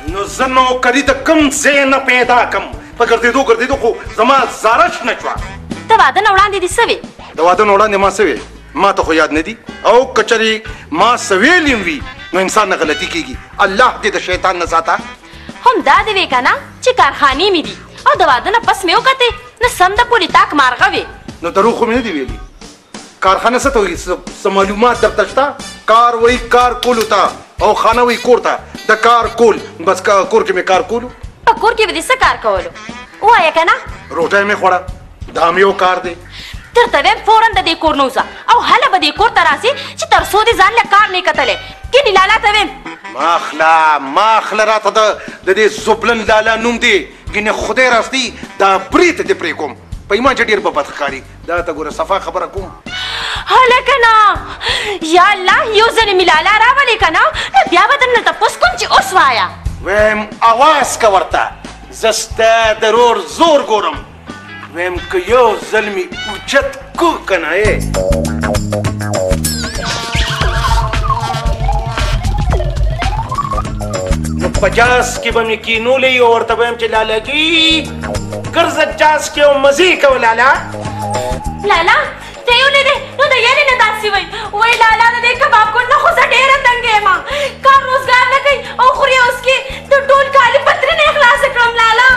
نو زه نوکري د کوم ځای نه پیدا کم په ګرځېدو خو زما زاره شنه شوه. ته واده نه وړاندې دې څه وې؟ د واده نه وړاندې ما څه وې ما ته خو یاد نه دي او که چېرې ما څه ویلي وي نو انسان نه غلطي کېږي. الله دې د شیطان نه ساته. هم دا دې وې که نه چې کارخانې مې دي او د واده نه پس مې وکتې نه سم د پورې تاک مارغه وې. نو دروغ خو مې نه دي ویلي. کارخانه څه ته وایي څه معلومات درته شته؟ کار وایي کار کولو ته او خانه وایي کور ته. د کار کول بس کور کې مې کار کولو. په کور کې به دې څه کار کولو ووایه که نه؟ روټۍ مې خوړه دا مې یو کار دی. درته وایم فوراً د دې کور نه وځه او هله به دې کور ته راسې چې تر څو دې ځان له کار نه کتلی کینې لالا ته ویم ما اخله راته د دې زبلن لالا نوم دی ګینې خدای راستي دا برې ته دې پرې کوم په ایمان چې ډېر به بد ښکاري. دا ته ګوره صفا خبره کوم. هلکه نه یا الله یو ځلې مې لالا راولې که نه نو بیا به درنه تپوس کوم چې اوس وایه. ویم اواز که ورته زه ستا د رور زور ګورم. ویم که یو ځل مې اوچت کو که نه نو په جاز کې به مې کینولی او ورته به یم چې لالاجي ګرځه جاز کې او مزې کوه لالا. لالا ته یې ولیدې نو د یارې نه داسې وایي لالا د دې کباب ګل نه خو زه ډېره تنګ یم کار روزګار نه کوي او خوري اوس کې د ټول کالي پترې نه یې خلاصې کړم لالا.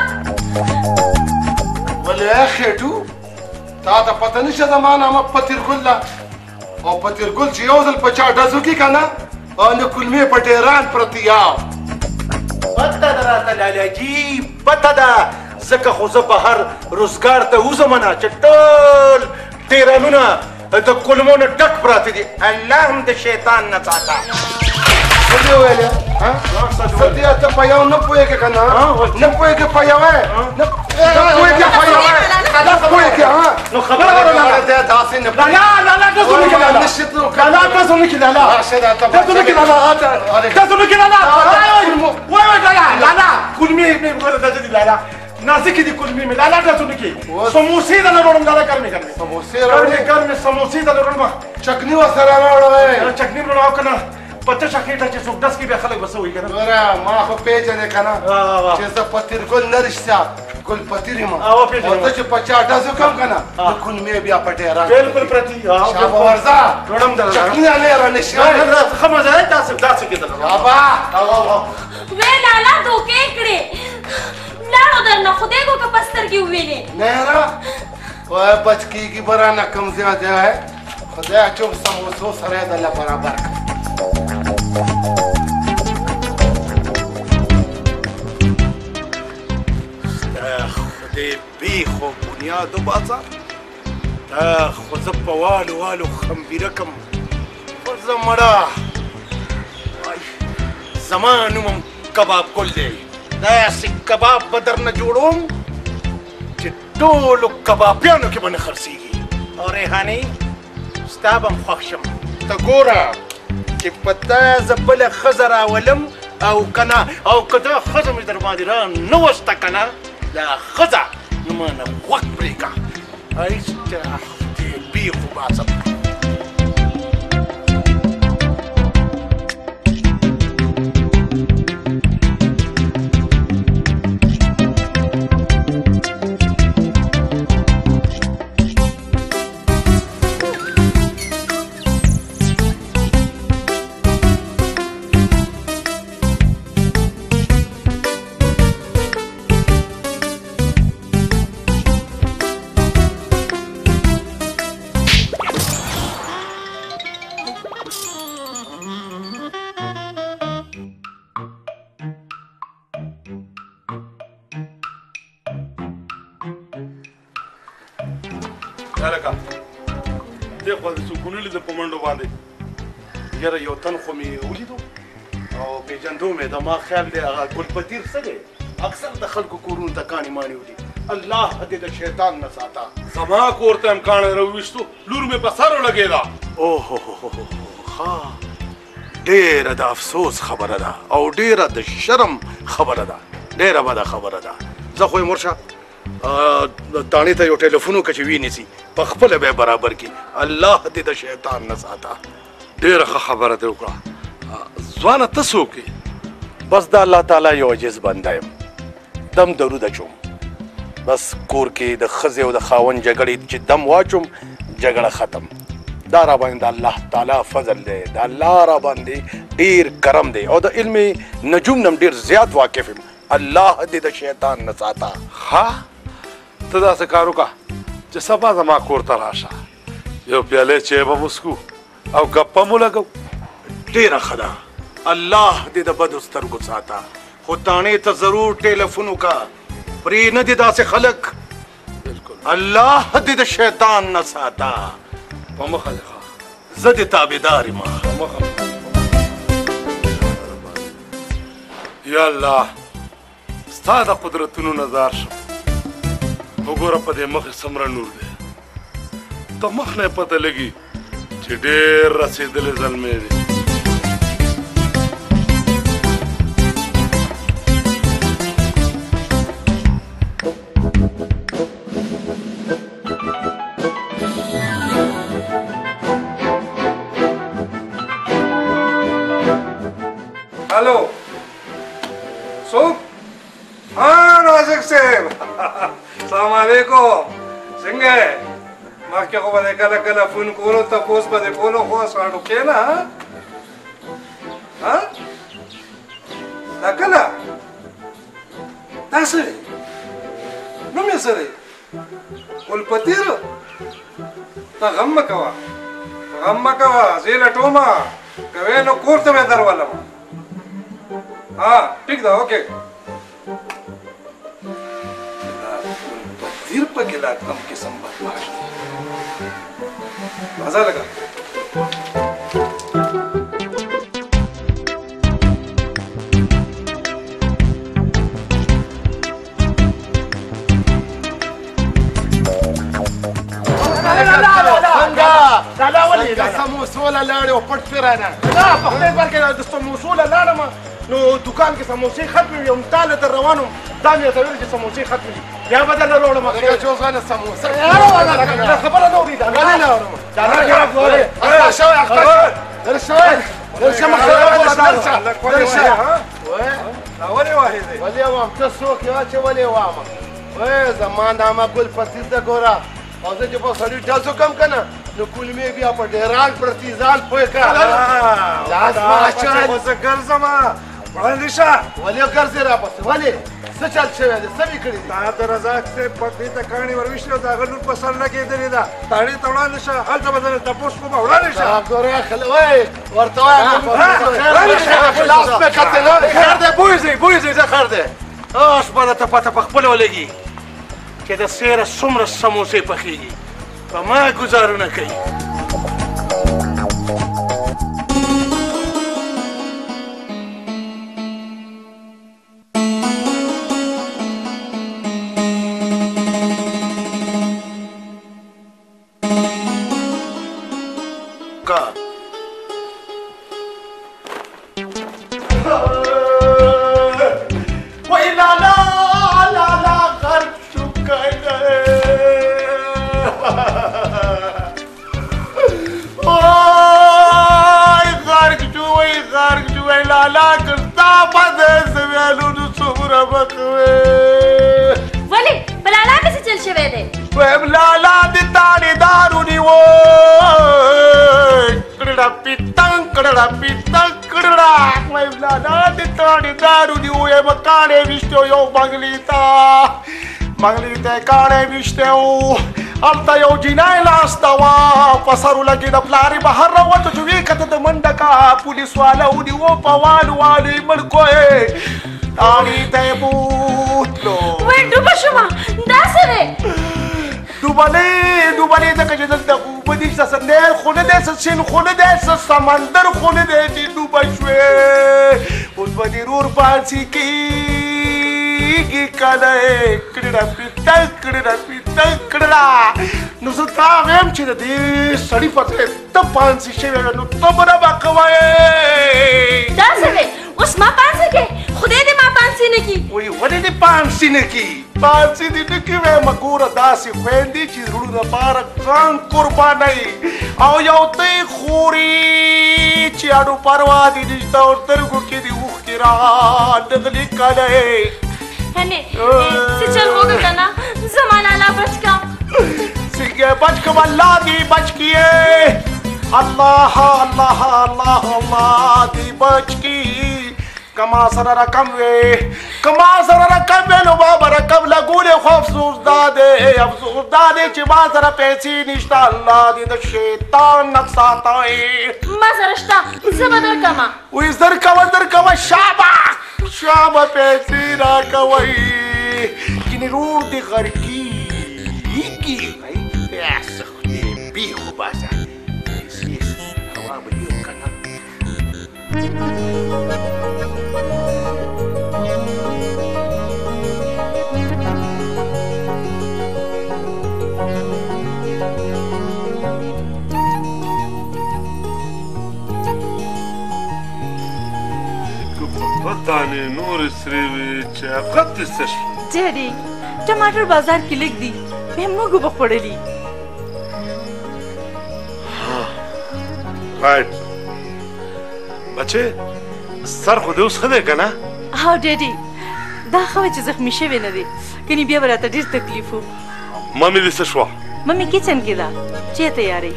ولې خېټو تا ته پته نشته زما نامه پتیرګل ده او پتیرګل چې یو ځل په چا ډزو کې که نه نو کلمې په ډېران پرتې یا پته ده راته لالاجي پته ده ځکه خو زه بهر روزګار ته وځم نه چې ټول ډېرانونه د کلمو نه ډک پراته دي. الله هم د شیطان نه ساته. څه دې ویلې څه دې ته په یو نه پوهېږې که نه نه پوهېږې په یوې نه پوهېږې په یوې نه پوهېږې نو خبره وره دی داسې نه لالا ډزو نه کړه لالا ډزو نه کړه لالا ډزو نه کړه لالا ډزو نه کړه لالا وای لالا کلمې مې وګوره داسې دي لالا نازکې دي کلمې مې لالا ډزو نه کړي سموسې درله وړم لالا ګرمې ګرمې سموسې درله وړم چکني ورسره راوړی چکني مې راوړه که نه په تشه خېټه چې څوک ډز کړي بیا خلک به څه وایي که نه ګوره ما خو پېژنې که نه چې زه پتیرګل نه رښتیا ګل پتیر یم او زه چې په چا ډز وکړم که نه نو کلمې بیا په ډېران بلکل پرتي شابه ورځه وړم درله چکني نه رانه شي ښه مزه دی داسې کېدله شابه وې لالا دوکې کړې لاړو درنه خدای کو که په سترګې ووینې نهره وای بچ کېږي به رانه کم زیات دی خدای چوب سموسو سره یې درله برابر کړه. خدای بیخ و بنیاد و بازار دا خو زه په والو خمبیره کم خو زه مړه زما نوم هم کباب ګل دی داسې کباب به درنه جوړوم چې ټولو کبابیانو کې به نه خرڅېږي. او ریحانې ستا به هم خوښ شم ته ګوره چې په تا زه بله ښځه راولم او که نه او که دا ښځه مې در باندې را نه وسته که نه دا ښځه نو ما نه غوږ پرېږه هېڅ بیخ وباسم. هلکه دې خوا دې څوک ونه لیده په منډو باندې یاره یو تن خو مې ولیدو او پېژندو مې د ما خیال دی هغه ګلپتیر څه دی اکثر د خلکو کورونو ته کاڼي ماڼي وړي. الله دې د شیطان نه ساته. زما کور ته هم کاڼی راوویستو لور مې په سر ولګېده. اوهو ښه ډېره د افسوس خبره ده او ډېره د شرم خبره ده ډېره بده خبره ده. زه خو یې مرشه داڼې ته یو ټلیفون وکړه چې وینیسي په خپله به یې برابر کړي. الله دې د شیطان نه ساته. ډېره ښه خبره دې وکړه. ځوانه ته څوک یې؟ بس د الله تعالی یو عجیز بنده یم دم درود اچوم بس کور کې د ښځې او د خاوند جګړې چې دم واچوم جګړه ختم دا را باندې د الله تعالی فضل دی د الله را باندې ډېر کرم دی او د علم نجوم نم ډېر زیات واقف یم الله دې د شیطان نه ساته ها ته داسې کار وکړه چې سبا زما کور ته راشه یو پیاله چای به وڅښو او ګپه مو لګو ډېره ښه ده الله دې د بدو سترګو ساته خو تاڼې ته ضرور ټیلیفون وکړه پرې نه دي داسې خلک الله دې د شیطان نه ساته په مخه دې ښه زه دې تابعدار یم په مخه یا الله ستا د قدرتونو نظار شم وګوره په دې مخې څومره نور دی د مخ نه یې پته لګي چې ډېر رسېدلی زلمی دی हेलो सुख हाँ नाजिक साहब सलाम अलैकुम څنګه ما کې خو به کله کله فون کولو تاسو به کولو خو ساړو کې نه ها دا کله تاسو نو مې سره ول پتیر تا غم مکوا زیل ټوما کوي نو کوړته مې درولم हाँ ठीक था ओके तकदीर पर गिला कम के संबंध मजा लगा سموسوله لاړې او پټ فرانه دا په خپل بار کې د سموسوله لاړم نو دکان کې سموسې ختمې وي همدالته در روان وم دا مې ورته ویل چې سموسې ختمې دي بیا به درله راوړم جوزانه سموسه خبره نه اورېده ولې نه اورم ولې وام ته څوک یې چې ولې وام زما نامه ګل پتیر ده ګوره او زه چې په سړي ټاسو کم که نه نو کلمې بیا په ډېران پرتې ځان پوه کړه زه ګرځم وړاندې شه ولې ګرځې راپسې ولې څه چل شوی دی څه مې کړي دي دا د رزاق صاحب پټې ته کاڼي ورویشتې او د هغه لور په سر لګېدلې ده تاڼې ته وړاندې شه هلته به درنه تپوس کوم وړاندې شه ګوره وایي ورته وایه لاس مې کتل خیر دی بویځئ زه خیر دی اوس به درته پته په خپله ولګي چې د سیره څومره سموسې پخېږي په ما ګزارونه کوي मंगली काणे विष्टे अलता यो जिनाय लास्तावा पसरू लगी द प्लारी बाहर रवत जुवी कत मंडका पुलिस वाला उदी वो पवाल वाली मडकोय ताणी ते बूतलो वे डुबशुमा दासरे दुबले तक जदल द ubadi sa sandel khone de sa sin khone de sa samandar khone de di dubashwe ubadi rur pansi ki کله کړه نو زه تا وایم چې د دې سړي په ځای ته پانسي شوی نو ته به رابه کوې داسې دی اوس ما پانسي کې خدای دې ما پانسي نه کړي وایي ولې دې پانسي نه کړي پانسي دې نه کړي وایم ګوره داسې خویندې چې زړونو لپاره ځان قربانوي او یو ته یې خوري چې اډو پروا دې نشته او سترګو کې دې اوښکې तेरा नगली काले हने से चल होगा करना जमाना ला बच का सिंगे बच के अल्लाह दी बच किए अल्लाह अल्लाह अल्लाह अल्लाह दी बच की कमा सर रकम वे लो बाबा रकम लगूले खो अफसोस दादे चिमा सर पैसी निश्ता अल्लाह दी द शैतान नक्साता है मसरश्ता जबदर कमा विजर कमा शाबा पैसी ना कवई किनी रूर दी घर की भाई ऐसा भी हो बासा हवा बलियो करना पता नहीं नूर श्रीविच قد استشفى डैडी टमाटर बाजार की लिख दी मैं गुबक पड़ेली राइट बच्चे सर खुद उस खदे का ना हाँ डैडी दा खवे چې زخمی شوی نه دی کني بیا براته ډیر تکلیف وو مامي دې څه شو مامي کچن کې ده چې تیاری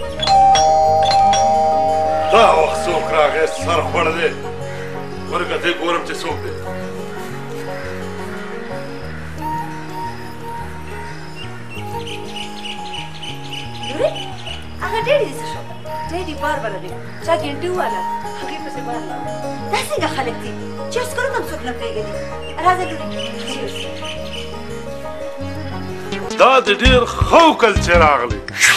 دا وخت څوک راغی سر خوړ دی ورګه دې ګورم چې څوک دی هغه ډېری دې څه شو ډېری بار دی چا ګنټي والا هغې پسې بار دا څنګه خلک دي چې اوس کله هم څوک نه پرېږدي راځه لورې دا د ډېر ښه وکړل چې راغلی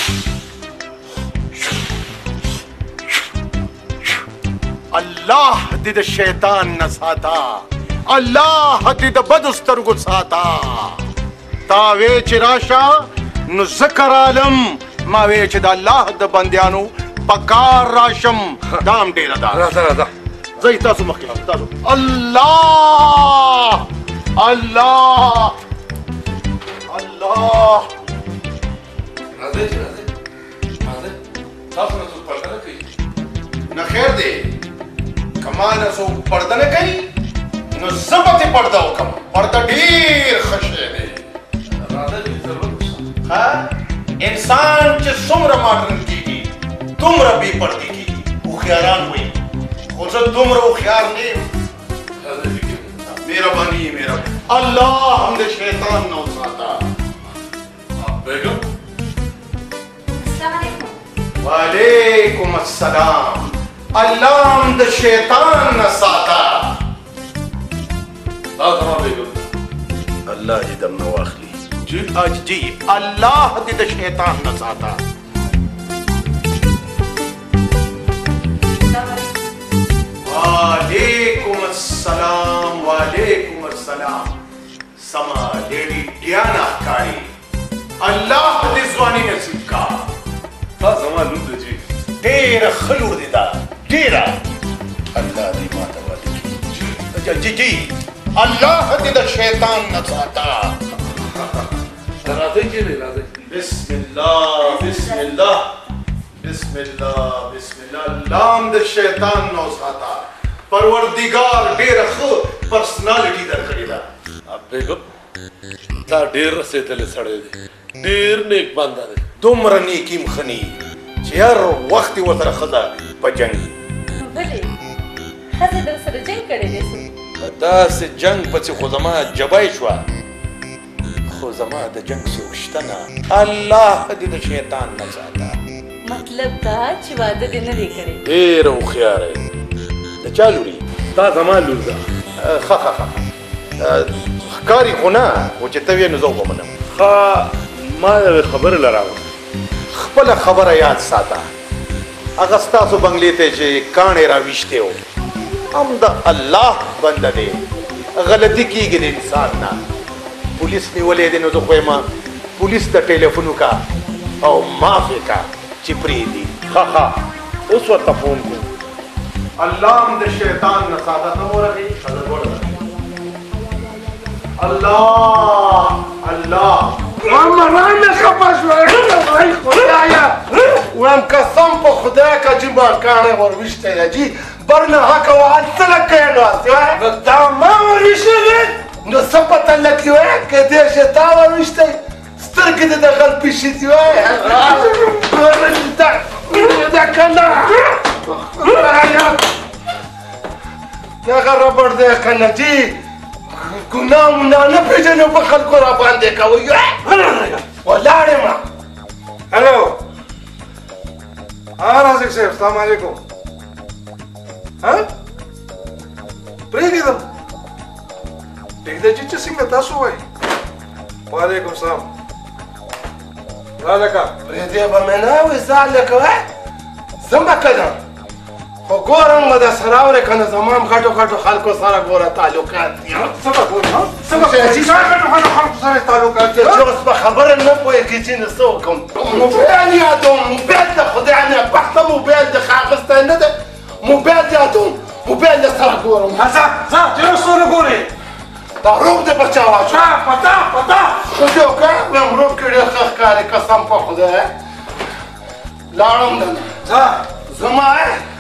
الله دې د شیطان نه ساته الله دې د بدو سترګو ساته تا وې چې راشه نو ذکر عالم ما وې چې د الله د بندیانو پکار راشم دام ډېره ده راځه زه تاسو مخکې تاسو الله الله الله راځه تاسو نه څوک پرده نه کوي نه خیر دی کما نه څوک پرده نه کوي نو زه به ترې پرده وکړم پرده ډېر ښه شی دی راځه دې ضرورت ها انسان چې څومره ماډرن کېږي دومره بې پردې کېږي هوښیاران وایي خو زه دومره هوښیار نه یم مهرباني الله هم د شیطان نه وساته بیگم السلام علیکم وعلیکم السلام الله هم د شیطان نه ساته دا زما بیگم الله دې درنه واخلي جی جی الله دې د شیطان نه ساته وعلیکم السلام سما لیڈی ډیانا ښکاري الله دې ځواني نصیب کا دا زما لور ده جی ډېره ښه لور دې ده ډېره الله دې ماته واده کړي جی الله دې د شیطان نه ساته راځئ کېنئ راځئ بسم الله الله هم د شیطان نه ساته پروردګار ډېره ښه پرسنالټي درکړې ده بیگم دا ډېر رسېدلی سړی دی ډېر نیک بنده دی دومره نیکي م ښه نه چې هر وخت یې ورسره ښځه په جنګ ولې ښځې در سره جنګ کړی دی څه داسې جنګ پسې خو زما جبای شوه خو زما د جنګ څوک شته نه الله دې د شیطان نه ساته مطلب دا چې واده دې نه دی کړی ډېره هوښیاره یې د چا لوري دا زما لور ده ښه ښکاري خو نه خو چې ته ویې نو زه وبمنم ښه ما یوې خبرې له راوړه خپله خبره یاد ساته هغه ستاسو بنګلې ته چې کاڼې راویشتې و هم د الله بنده دی غلطي کېږي د انسان نه پولیس نیولې دی نو زه خو یم پولیس ته ټلیفون وکړه او معافې کړه چې پرېږدي ښه اوس ورته فون کوم الله هم د شیطان نه ساته ته ورغې الله مرانه خفه شوه وای خدایا وام قسم په خدا که چې ما کاڼه ور وشته جی برنه حق وان سلک ناست نو تا ما ورشلې نو څه پته لګي وای کدی چې تا ورشته سترګې د دغل پېښې دی وای دا کنه هغه ربړ دی کنه جی ګناه مونه نه پېژنو په خلکو را باندې کوي ولاړې ما هلو رازق صاحب السلام علیکم ها پرېږدم پرېږده چې څنګه تاسو وایي وعلیکم السلام را لکه پرېږدې به مې نه وي ځان لکه وای زه به کړم خو ګورم به درسره اورې که نه زما هم غټو غټو خلکو سره ګوره تعلقات دي څه به ګورم څه به ګورم خلکو سره تعلقات دي چې اوس به خبره نه پوهېږي چې نه څه وکړم موبایل یادوم موبایل د خدای نه بخته موبایل د ښاغستی نه دی موبایل یادوم موبایل د سره ګورم ځه چې اوس ونه ګورې دا روب د بچا واچو پتا خو دې وکړه ویم روب کې ډېر ښه ښکاري قسم په خدای لاړم دنه زما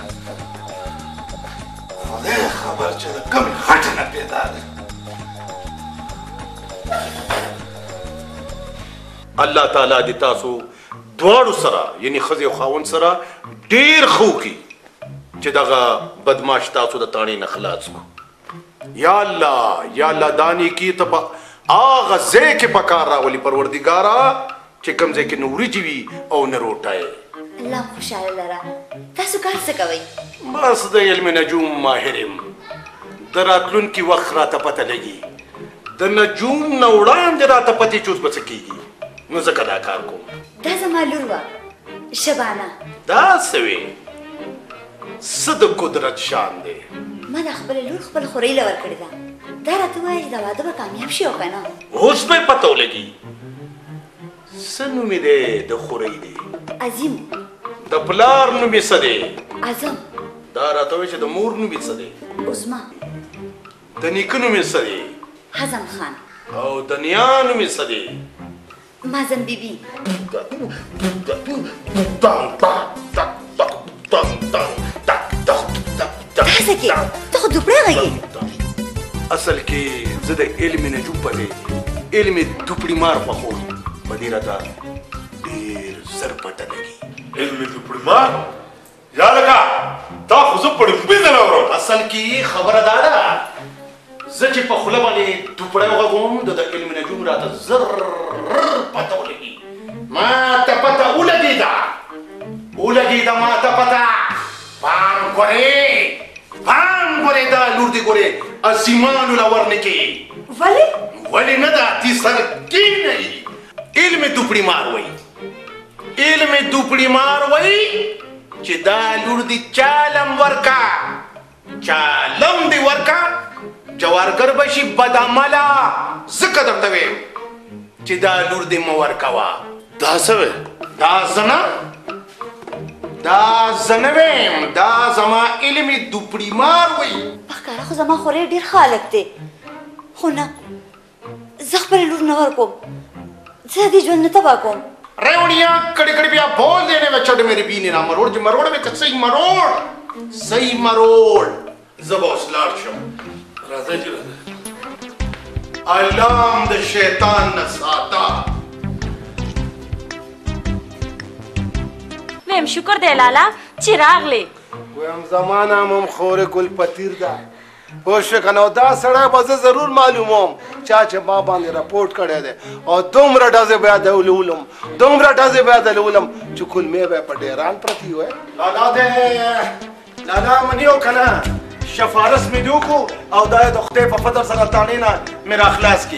خدای خبر چې د کومې خټې نه پیدا دی الله تعالی دې تاسو دواړو سره یعنی ښځې او خاوند سره ډېر ښه وکړي چې دغه بدماش تاسو د تاڼې نه خلاص کړو یا الله دانی کی ته په هغه ځای کې پکار راولي پروردګاره چې کوم ځای کې نه وریجې وي او نه روټۍ الله خوشحاله لره تاسو کار څه کوئ بس د علم نجوم ماهر یم د راتلونکي وخت راته پته لګي د نجوم نه وړاندې راته پتې چې اوس به څه کېږي نو ځکه دا کار کوم دا زما لور وه شبانه دا څه وې څه د قدرت شان دی ما د خپلې لور خپل خورۍ له ورکړې ده دا راته وایي چې دا واده به کامیاب شي او که نه اوس به یې پته ولګي څه نوم یې دی د خورۍ دی عظیم د پلار نوم یې څه دی اعظم دا راته وایي چې د مور نوم یې څه دی عظما د نیکه نوم یې څه دی حزم خان او د نیا نوم یې څه دی مازن بیبي دا څه کې ته خو دوپړی غږې اصل کې زه د علم نجوم په دی علم دوپړي مار خوښوم په دې راته ډېر زر پته لګي علم دوپړي مار یا لکه تا خو زه پړمبي نه اورم اصل کې خبره دا ده زه چې په خوله باندې دوپړی وغږوم د علم نجوم راته زر پته ولګي ما ته پته ولګېده ما ته پته پام ګورې دا لور دې ګورې عظیمانو له ورنکې ولې نه ده تی سرګي نه علم دوپړي مار وایي چې دا لور دې چالم دې ورکا جوارګر به شي بدعمله ځکه درته ویم چې دا لور دې مه ورکوه دا څه وی دا زنه ویم دا زما علم دوپړي مار وایي په ښکاره خو زما خورۍ ډېر ښه هلک دی خو نه زه خپلې لور نه ورکوم زه دې ژوند نه تباه کوم रेवड़ियाँ कड़ी कड़ी पिया बोल देने में चढ़ मेरे बीने ना मरोड़ जो मरोड़ में सही मरोड़ जबोस लार्शम राजा जी राजा अलाम द शैतान नसाता ویم شکر دی لالا چې راغلې ویم زمانه هم خورې ګل پتیر ده پوه شوې که نه دا سړی به زه ضرور معلوموم چا چې ما باندې راپورټ کړی دی او دومره ډزې به یې دلولم چې کلمې به یې په ډیران پرتې وی لالا منیو که نه شفارس مې دې وکړو او دا یې د خدای په فضل سره تانې نه مې راخلاص کړي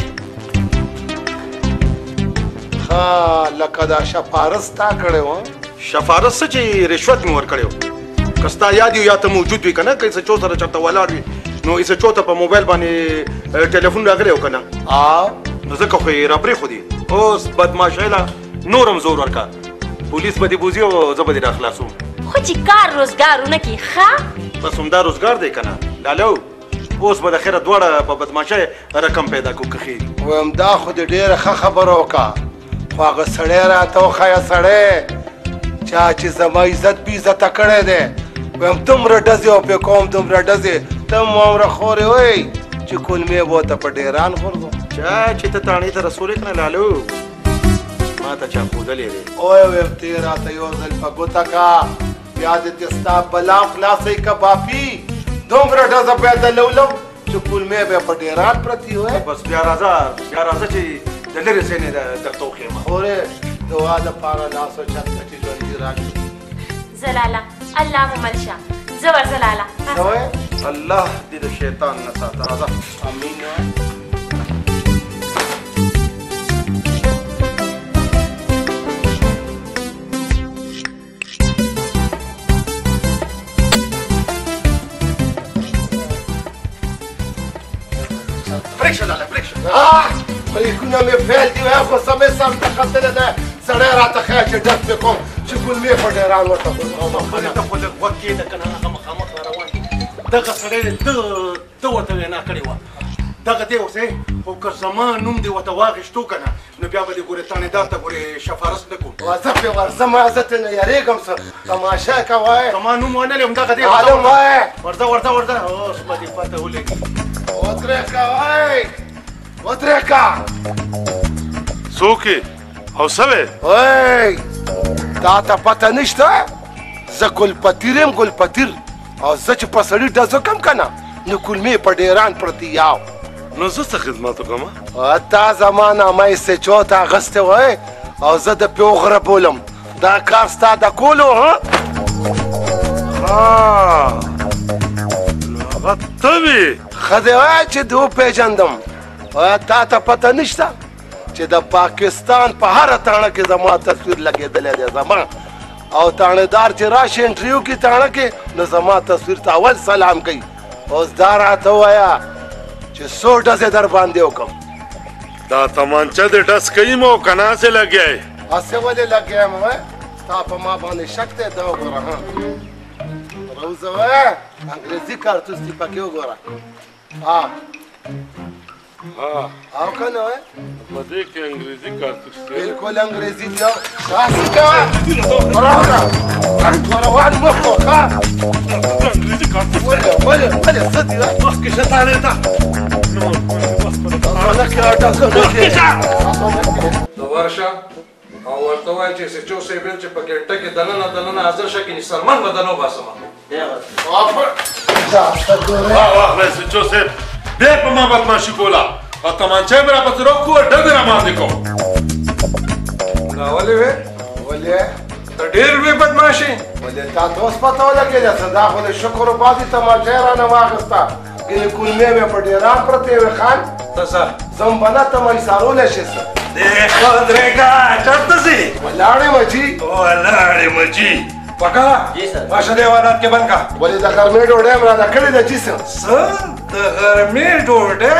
ښه لکه دا شفارس تا کړی و شفارس څه چې رشوت مې ورکړی و که ستا یاد یو یا ته موجود وي که نه که ایسه چو سره چېرته ولاړ وي نو ایسه چو ته په موبایل باندې ټلیفون راغلی و که نه نو ځکه خو یې راپرېښودي اوس بدماشۍ له نور هم زور ورکړه پولیس به دې بوځي او زه به دې راخلاصوم خو چې کار روزګار ونه کړي ښه بس همدا روزګار دی که نه لالو اوس به د خیره دواړه په بدماشۍ رقم پیدا کړو که ښې ویم دا خو دې ډېره ښه خبره وکړه خو هغه سړی راته وښیه سړی چا چې زما عزت بې عزته کړی دی وایم دومره ډزې او پې کوم دومره ډزې ته مو عمره خورې وی چې کلمې به ورته په ډیران غورځو چا چې ته تاڼې ته رسولې که نه لالو ما ته چا ښودلې دی اوی ویم ته یې راته یو ځل په ګوته کا بیا دې دې ستا بلا خلاصوي که بافي دومره ډزه به یې دلولم چې کلمې به په ډیران پرتې وی بس بیا راځه چې د لرې ځای نه درته وښیم خورې دعا دپاره لاس او چت ته چې ژوندي راشي زلاله الله مو مل شه زه ورځه لاله څه وایې الله دې د شیطان نه ساته راځه امین وایه پرېږده لاله پرېږده بریکونه مې فیل دي وایه خو سمې سم ته ختلې ده سړی راته ښایي چې ډز پې کوم چې کلمې په ډیران ورته خپلې ته خو لږ غوږ کېږده که نه هغه مخامخ را روان دي دغه سړی ده ورته وینا کړې وه دغه دی اوس خو که زما نوم دې ورته واخېستو که نه نو بیا به دې ګورې تانېدار ته ګورې شفارس نه کوم زه پې ورځم زه ترې نه یارېږم څه تماشه که وایې زما نوم ونه لیم دغه دی عالم وایې ورځه اوس به دې پته ولګي ودرېږه وایې ودرېږه څوک یې او څه وې وای تا ته پته نشته زه ګلپتیر یم ګلپتیر او زه چې په سړي ډز وکړم که نه نو کلمې په ډیران پرتې یاو نو زه څه خدمت وکړم تا زما نامه سچو ته اخیستې وای او زه د پیو غره بولم دا کار ستا د کولو ها نو هغه ته وې ښه دی وایه چې دې وپېژندم وایه تا ته پته نشته چې د پاکستان په هره تاڼه کې زما تصویر لګېدلی دی زما او تاڼېدار چې راشي انټریو کې تاڼه کې نو زما تصویر ته اول سلام کوي اوس دا راته ووایه چې څو ډزې در باندې وکړم دا تمانچه د ډز کوي مو که ناسې لګیا یې هسې ولې لګیا یم وایه ستا په ما باندې شک دی دا وګوره ها روزه وایه انګریزي کارتوس دي پکې وګوره او که نه وایه په دې کې انګریزي کارتوس دی بالکل انګریزي دی داسې کوه راوړه روان مخ کو ښه انګریزي کارتوس ولې څه دي مخکې شه تاڼې ته ته ورشه او ورته ووایه چې سچو صاحب ویل چې په ګنټه کې دننه حاضر شه کني سلمان به دنه وباسمه واخلئ سچو صاحب بیا په ما بدماشي کوله او تمانچه مې راپسې راکړو ډزې راباندې کوم دا ولې وې ولې ته ډېر وې بدماشي ولې تا ته اوس پته ولګېده څه دا خو د شکر وباسي تماشه یې رانه واخېسته ګلې کلمې مې په ډیران پرتې وې خان ته څه زم به نه ته مایسارولی شې څه دیکھو درېږه چېرته ځې ولاړې مجي ولاړې مجي پکا باشه دې حالات کې بند کا ولې د غرمې ډوډۍ مې راته کړې ده چې څه څه د غرمې ډوډۍ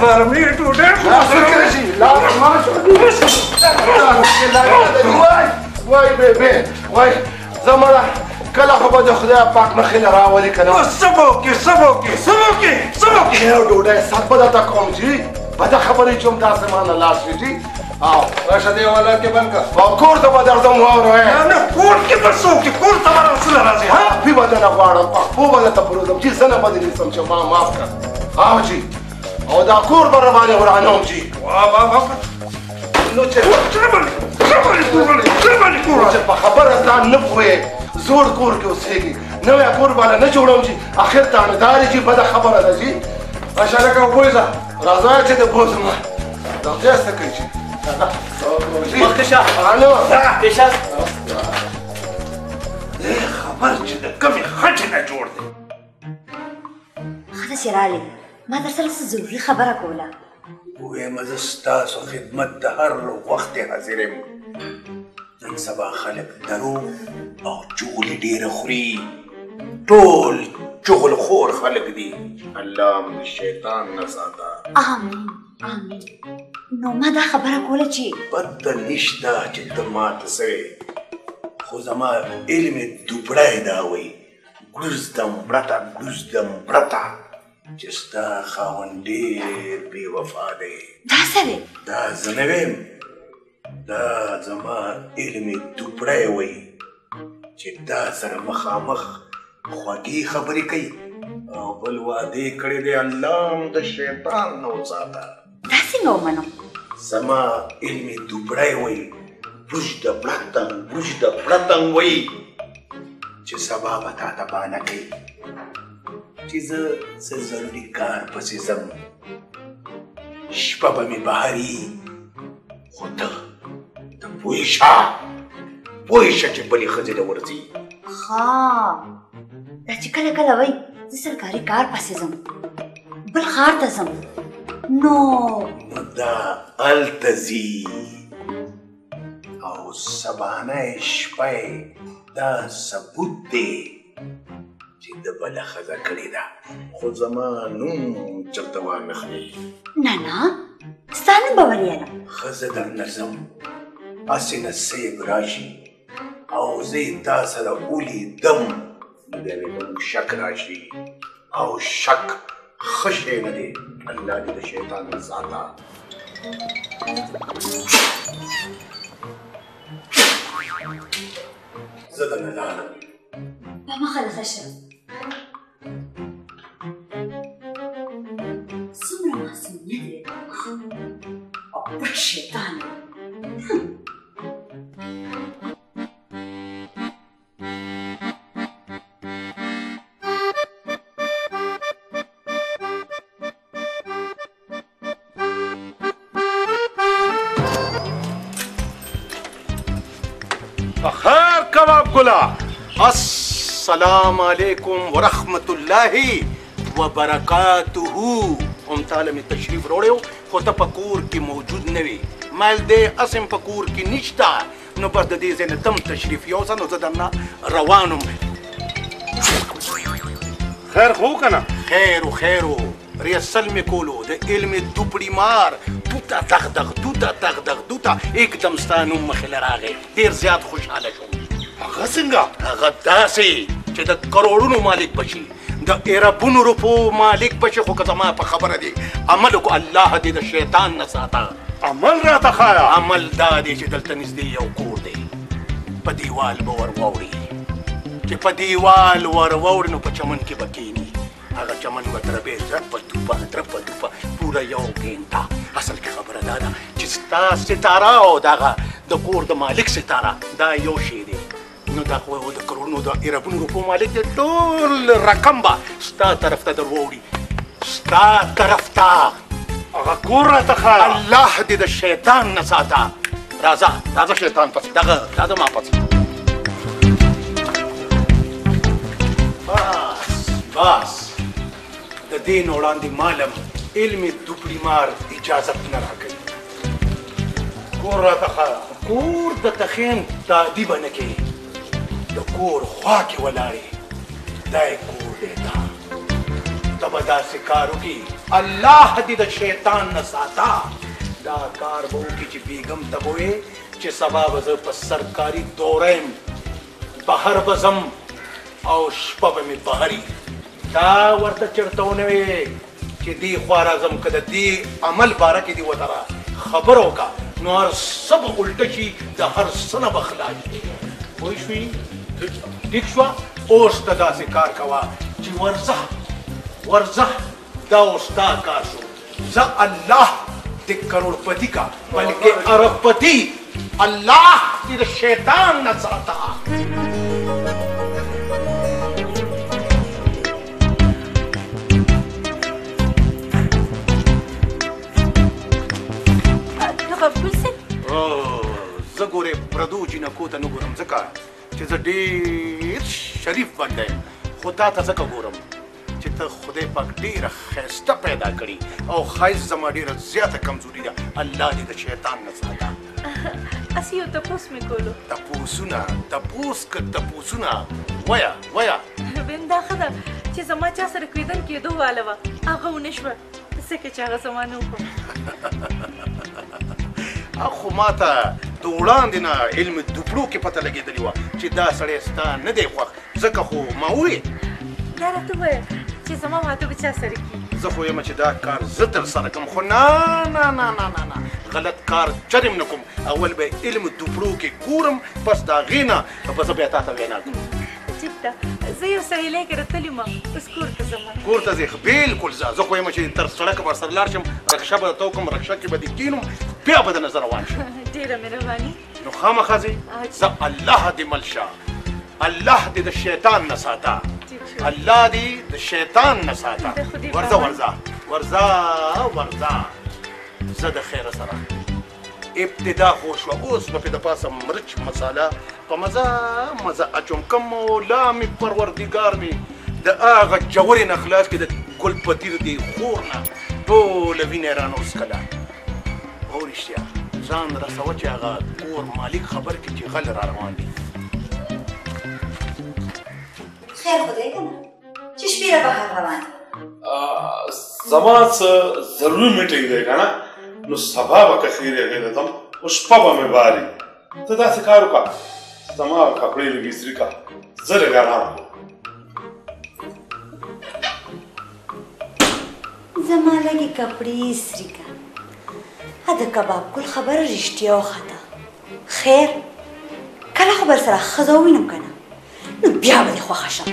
فکر شي لاړ وای بېبې وای زمړه کله خو به د خدای پاک مخې نه راولي که نه یو ډوډۍ سات به درته کوم جي بده خبرې چې هم داسې مانه لاس وي جي او باشه دې حالات کې بند کا او کور ته به درځم واوره نه کور کې به څوک دي کور ته به رسونه راځي ها پي به درنه غواړم پخپو به درته پروزم جي زه نه به دې نیسم چې ما معاف کړه او جي او دا کور به راباندې ورانوم جي نو چې په خبره ځان نه پوهې زوړ کور کې اوسېږي نوی کور باندې نه جوړوم جي اخر تاڼېدارې جي بده خبره ده جي باشه لکه وبوځه راځه چې د بوزم دا خدای څه کوي جي مخکې شه پیشه خبر چې د کمې خټې نه جوړ دی ښه ده چې راغلې ما در سره څه ضروري خبره کوله ووایم زه ستاسو خدمت ته هر وخت حاضر یم نن سبا خلک دروغ او چغلې ډېره خوري ټول چغل خور خلک دي الله مو شیطان نه ساته آمین آمین نو ما دا خبره کوله چې پته نشته چې ته ماته څه خو زما علم دوبړی دا وایي ګوزدم پرته چې ستا خاوند ډېر بې وفا دی دا څه دی دا زه نه ویم دا زما علم دوبړی وایي چې دا سره مخامخ خوږې خبرې کوي او بل وعدې کړې دی الله هم د شیطان نه وساته. دا څنګه ومنم؟ زما علمي دوبړی وایي بوج د پړتنګ وایي چې سبا به تا ته بانه کوي چې زه څه ضروري کار پسې ځم، شپه به مې بهري. خو ته پوه شه چې بلې ښځې له ورځي. ها دا چې کله کله وایي زه سرکاري کار پسې ځم، بل ښار ته ځم، نو دا هلته ځي او سبانه شپه دا ثبوت دی چې د بله ښځه کړې ده، خو زما نوم چرته وانخلي. نه ستا نوم به ولېږم. ښځه درنه ځم، هسې نه صیب راشي او زه یې تا سره ولیدم نو د یوې نوم شک راشي، او شک ښه شی نه دی. الله دې د شیطان نه ساته. زه درنه لاړم. په مخه له ښه شه. څومره معصومیت لري او پټ شیطان. خیر کباب گلا. السلام علیکم ورحمت الله وبرکاته. هم تعالی می تشریف روړیو خو ته په کور کې موجود نه وي، مال دې اسم په کور کې نشته، نو بس د دې ځای نه تم تشریف یوسه، نو زه درنه روانم. خیر خو که نه؟ خیرو ریسل می کولو د علم دوپړي مار دوته دوته एकदम ستا نوم مخې له راغی. ډېر زیات خوشحاله شوم. هغه څنګه؟ هغه داسې چې د کروڑونو مالک بشي، د اربونو روپو مالک بشي، خو که زما په خبره دی عمل وکړو الله دې د شیطان نه ساته. عمل راته ښایه. عمل دا دی چې دلته نږدې یو کور دی، په دیوال به ور واوړي، چې په دیوال ور واوړي نو په چمن کې به کښېني. هغه چمن به دربې درپه دوپه پوره یو ګینټه. اصل کې خبره دا ده چې ستا ستاره او دغه د کور د مالک ستاره دا یو شی دی، نو دا خو د کروڑونو د اربونو روپو مالک دی. ټول رقم به ستا طرف ته در واوړي، ستا طرف ته. هغه کور راته ښایه. الله دې د شیطان نه ساته. راځه شیطان پسې، راځه ما پسې. بس د دې نه وړاندې مالم علم دوپړي مار اجازت نه راکوي. کور راته ښایه. کور د تخیم دادي به نه کوي، د کور خوا کې ولاړې دا یې کور دی. ته به داسې کار وکړي الله دې د شیطان نه ساته. دا کار به وکړي چې بیګم ته به وایې چې سبا به زه په سرکاري دوره یم، بهر به ځم او شپه به مې بهري. دا ورته چېرته ونه وایې چې دې خوا راځم، که د دې عمل باره کې دې ورته خبره وکړه نو هر څه به الټه شي، د هر څه نه به خلاص شي. پوه شوې؟ ټیک شوه. اوس ته داسې کار کوه چې ورځه دا اوس تا کار شو. زه الله دې کروڑپتی کا بلکې اربپتی. الله دې د شیطان نه ساته. زه ګورې پردو جینکو ته نه ګورم، ځکه چې زه ډېر شریف بنده یم، خو تا ته ځکه ګورم چې ته خدای پاک ډېره ښایسته پیدا کړي او ښایست زما ډېره زیاته کمزوري ده. الله دې د شیطان نه ساته. اسی یو تپوس مې کولو. تپوسونه وایه وین دا ښه ده چې زما چا سره کویدن کېدو واله وه، هغه ونه شوه، ځکه چې هغه زما نه وکړو. خو ما ته د وړاندې نه علم دوپړو کې پته لګېدلې وه چې دا سړی ستا نه دی خوښ، ځکه خو ما وویل دا راته ووایه چې زما واده به چا سره کېږي. زه خو یم چې دا کار زه ترسره کړم، خو نه غلط کار چرې نه کوم. اول به علم دوپړو کې ګورم، پس د هغې نه به زه بیا تا ته وینا کوم. ټیک ده، زه یو سهیلۍ کره تللی وم اوس کور ته ځم کور ته ځې بالکل ځه زه خو یم چې تر سړکه به سره لاړ شم رکشه به درته وکړم رکشه کې به دې کښېنم بیا به درنه زه روان شم ډېره مهرباني نو خامخا ځې زه الله دې ملشه الله دې د شیطان نه ساته الله دې د شیطان نه ساته ورځه ورځه ورځه ورځه زه د خیره سره ابتدا خو شوه اوس به پې د پاسه مرچ مساله په مزه مزه اچوم کم مولا مې پروردګار مې د هغه جوړې نه خلاص کړي د ګل پتیر دې خور نه ټوله وینه یې رانه وڅښله هو رښتیا ځان رسوه چې هغه کور مالک خبر کړي چې غل را روان دي خیر خو دی که نه چې شپې را بهر روان زما څه ضروري میټینګ دی که نه نو سبا به که خیر هغې ته ځم خو شپه به مې باري ته داسې کار وکړه زما کپړې لږ استري کړه زه لږ ارام کړم زما لږې کپړې استري که د کباب ګل خبره رښتیا وخته خیر کله خو بر سره ښځه ووینم که نه نو بیا به دې خوښه شم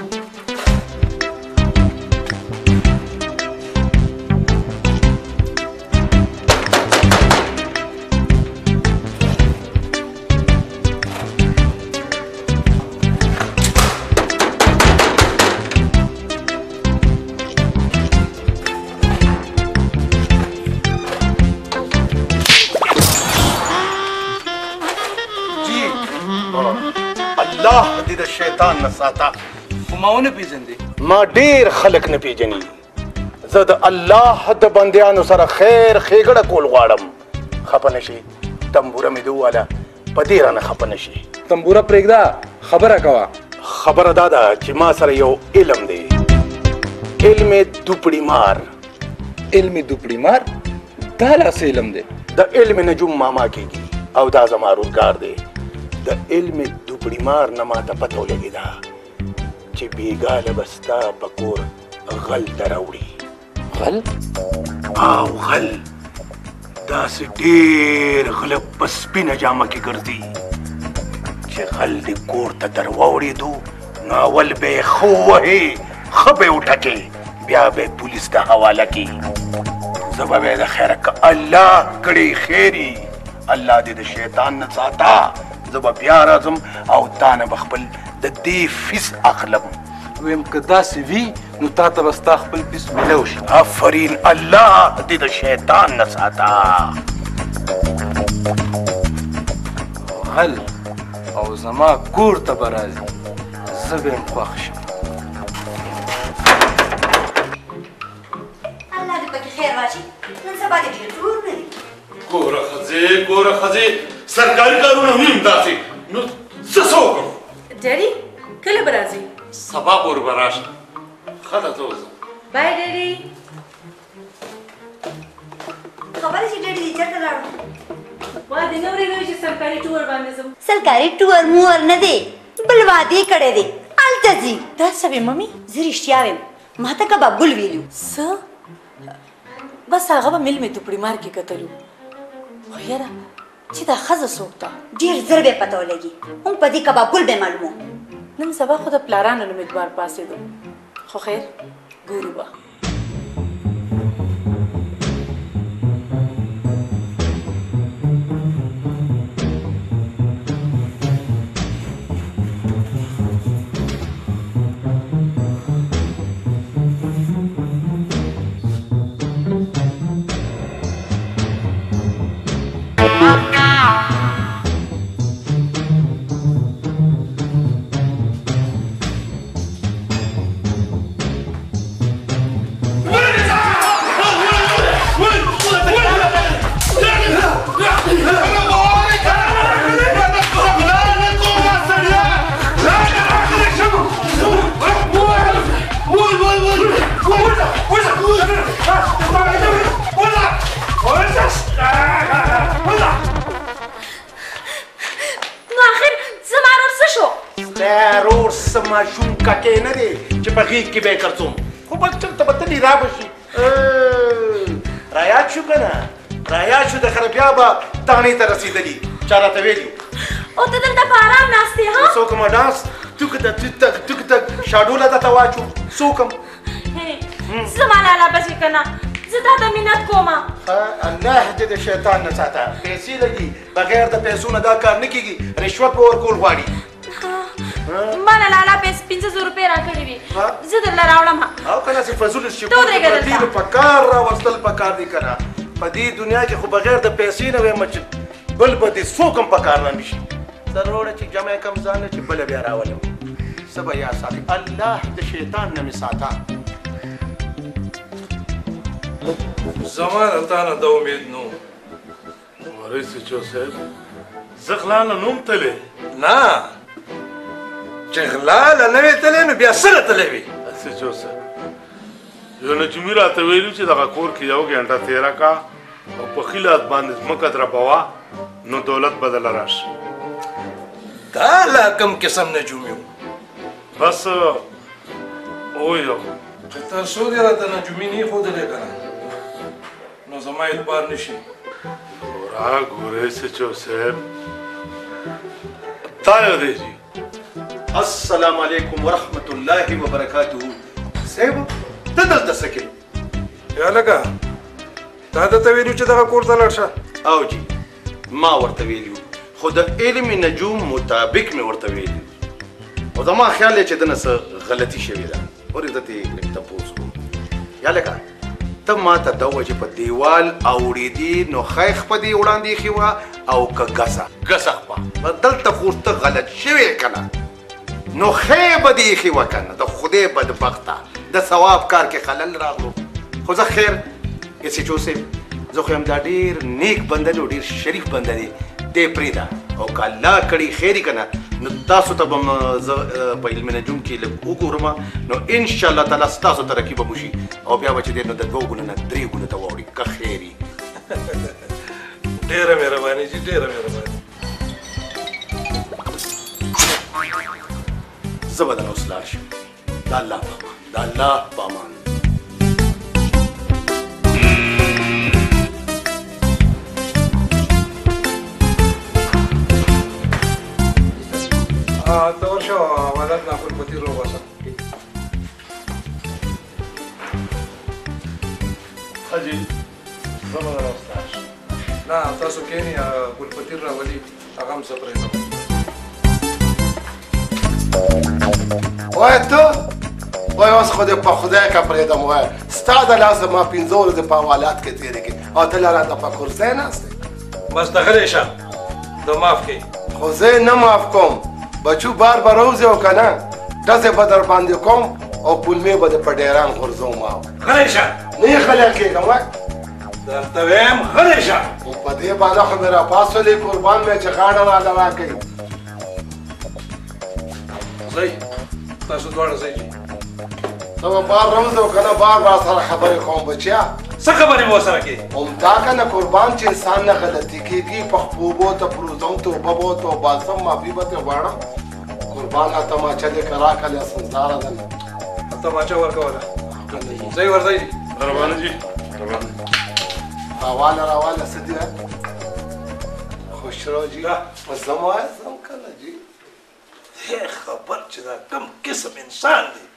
الله دې د شیطان نه ساته خو ما ونه پېژندې ما ډېر خلک نه پېژني زه د الله د بندیانو سره خیر ښېګړه کول غواړم خفه نه شي تنبوره مې دې وواله په دې رانه خفه نه شي تنبوره پرېږده خبره کوه خبره دا ده چې ما سره یو علم دی علم دوپړي مار علم دوپړي مار دا لاسې علم دی د علم نجوم ماما کېږي او دا زما روزګار دی د علم دوپړي مار نه ماته پته ولګېده چې بېګاله به ستا په کور غل ته راوړي غل او غل داسې ډېر غله په سپینه جامه کې ګرځي چې غل دې کور ته در واوړېدو نو اول به یې ښه ووهې ښه به یې وټکې بیا به یې پولیس ته حواله کړي زه به بیا د خیره که الله کړې خیري الله دې د شیطان نه ساته زه به بیا راځم او تا نه به خپل د دې فیس اخلم ویم که داسې وي نو تا ته به ستا خپل فیس میلو شي آفرین الله دې د شیطان نه ساته غل او زما کور ته به راځي زه به یم خوښ شم الله دې پکې خیر واچي نن سبا دې ډېر ټول نه دي ګوره ښځې سرکاري کارونه هم داسې نو څه وکړم ډیډي کله به راځي سبا پورې به راشم ښه ده زه وځم بای ډیډي خبره چې ډېرې دې چېرته لاړو ما دې نه اورېدل چې سرکاري ټور باندې ځم سرکاري ټور مور نه دی بل وعدې کړی دی هلته ځي دا څه وې ممي زه رښتیا ویم ما ته کباب ګل ویلي څه بس هغه به مل مې دوپړي مار کې کتلو خو یاره چې دا ښځه څوک ده ډېر زر به پته ولګي هم په دې کباب ګل به معلومو نن سبا خو د پلارانو نه امیدوار پاڅېدو خو خیر ګورو به ماشوم ککې نه دی چې په غېږ کې به یې کرڅوم خو بل چېرته به تلي را به شي رایاد شو که نه رایاد شو د خره بیا به تاڼې ته رسېدلي چا راته ویلي او ته دلته په ارام ناست یې ها څه وکړمه ډانس تک شاډوله ته واچو سوکم زما لالا بچی کنه زه تا ته منت کوم الله دې د شیطان نه ساته پیسې لګي بغیر د پیسو نه دا کار نه کیږي رشوت به ورکول غواړي ما لالا پیسې 500 روپۍ راکړې وي زه درله راوړم او کنه چې فضول شي دې په کار راوستل په کار دي کنه په دې دنیا کې خو بغیر د پیسې نه وایم چې بل به دې څوک هم په کار نه نشي ضروره چې جمع کم ځان چې بل بیا راولم سبا یا ساتي الله د شیطان نه مې ساته زما د تا نه د امید نو رئیس صاحب زه غلا نه نوم تللی نه چې غلا له نه وې تللی نو بیا سره تللی وي صاحب یو نجومي راته ویلي چې دغه کور کې یو ګنټه تېره کا او په ښي لاس باندې ځمکه دربوه نو دولت به دله راشي دا لا کوم قسم نجوم یو بس ویو چې تاسو دې راته نجومي نه ښودلی که نه نو زما اعتبار نشي ګوره ګورې سچو صاحب تا یو دی جی السلام علیکم ورحمت الله وبرکاته صاحب ته دلته څه کوې یا لکه تا درته ویلي چې دغه کور ته لاړ شه او جی ما ورته ویلي خو د علم نجوم مطابق مې ورته ویلي او زما خیال دی چې دنه څه غلطي شوې ده ورې زه ترې لږ تپوس کوم یا لکه ته ما ته دا ووایه چې په دیوال اوړېدي نو ښیښ په دې وړاندې ایښې وه او که ګسه خپه دلته خو ته غلط شوې که نه نو ښې به دې ایښې وه که نه د خدای بدبخته د ثواب کار کې خلل راغلو خو زه خیر ایسیچو صاحب زه خو یم دا ډېر نیک بنده دی او ډېر شریف بنده دی دې پرېږده او که الله کړي خیر که نه نو تاسو ته به زه په علم نجوم کې لږ وګورم نو انشاءالله تعالی ستاسو ترقي به وشي او بیا به چې دی نو د 2 ګونو نه 3 ګونو ته واوړي که خیر وي ډېره مهرباني جي ډېره مهرباني زه به دنه اوس لاړ شم د الله په امان د الله په امان ته ورشه حوالات ناخل پتیر راوباسه حاجي زه به دنه اوس لاړ شم نه تاسو کښېنئ ګلپتیر راولي هغه هم زه پرېږدم وای ته وای اوس خو دې په خدای که پرېږدم وای ستا د لاسه ما 15 ورځې په حوالات کې تېرې کړې او ته لا راته په کرسۍ ناست یې بس دغلی شه د معاف کړئ خو زه یې نه معاف کوم بچو بار به روځې او که نه ډزې به در باندې کوم او پلمې به دې په ډیران غورځوم او غلی شه نه یې غلی کېږم وای درته ویم غلی شه خو په دې باندې خو مې راپاسولې قربان مې چې غاړه راله راکوي ځئ تاسو دواړه ځئ جي ته به بار روځې او که نه بار را سره خبرې کوم بچیا څه خبرې مو سره کوې همدا که نه قربان چې انسان نه غلطي کېږي پخپو به ته پروزم توبه به توبه باسم معافي به ترې غواړم قربان تماچه دې که راکړلې سنداره ده نه تماچه ورکوله ځئ ورځئ جي روانه جي روانه راواله راواله څه دي خوش رو جي بس زم وایه زم که نه جي خبر چې دا کم قسم انسان دی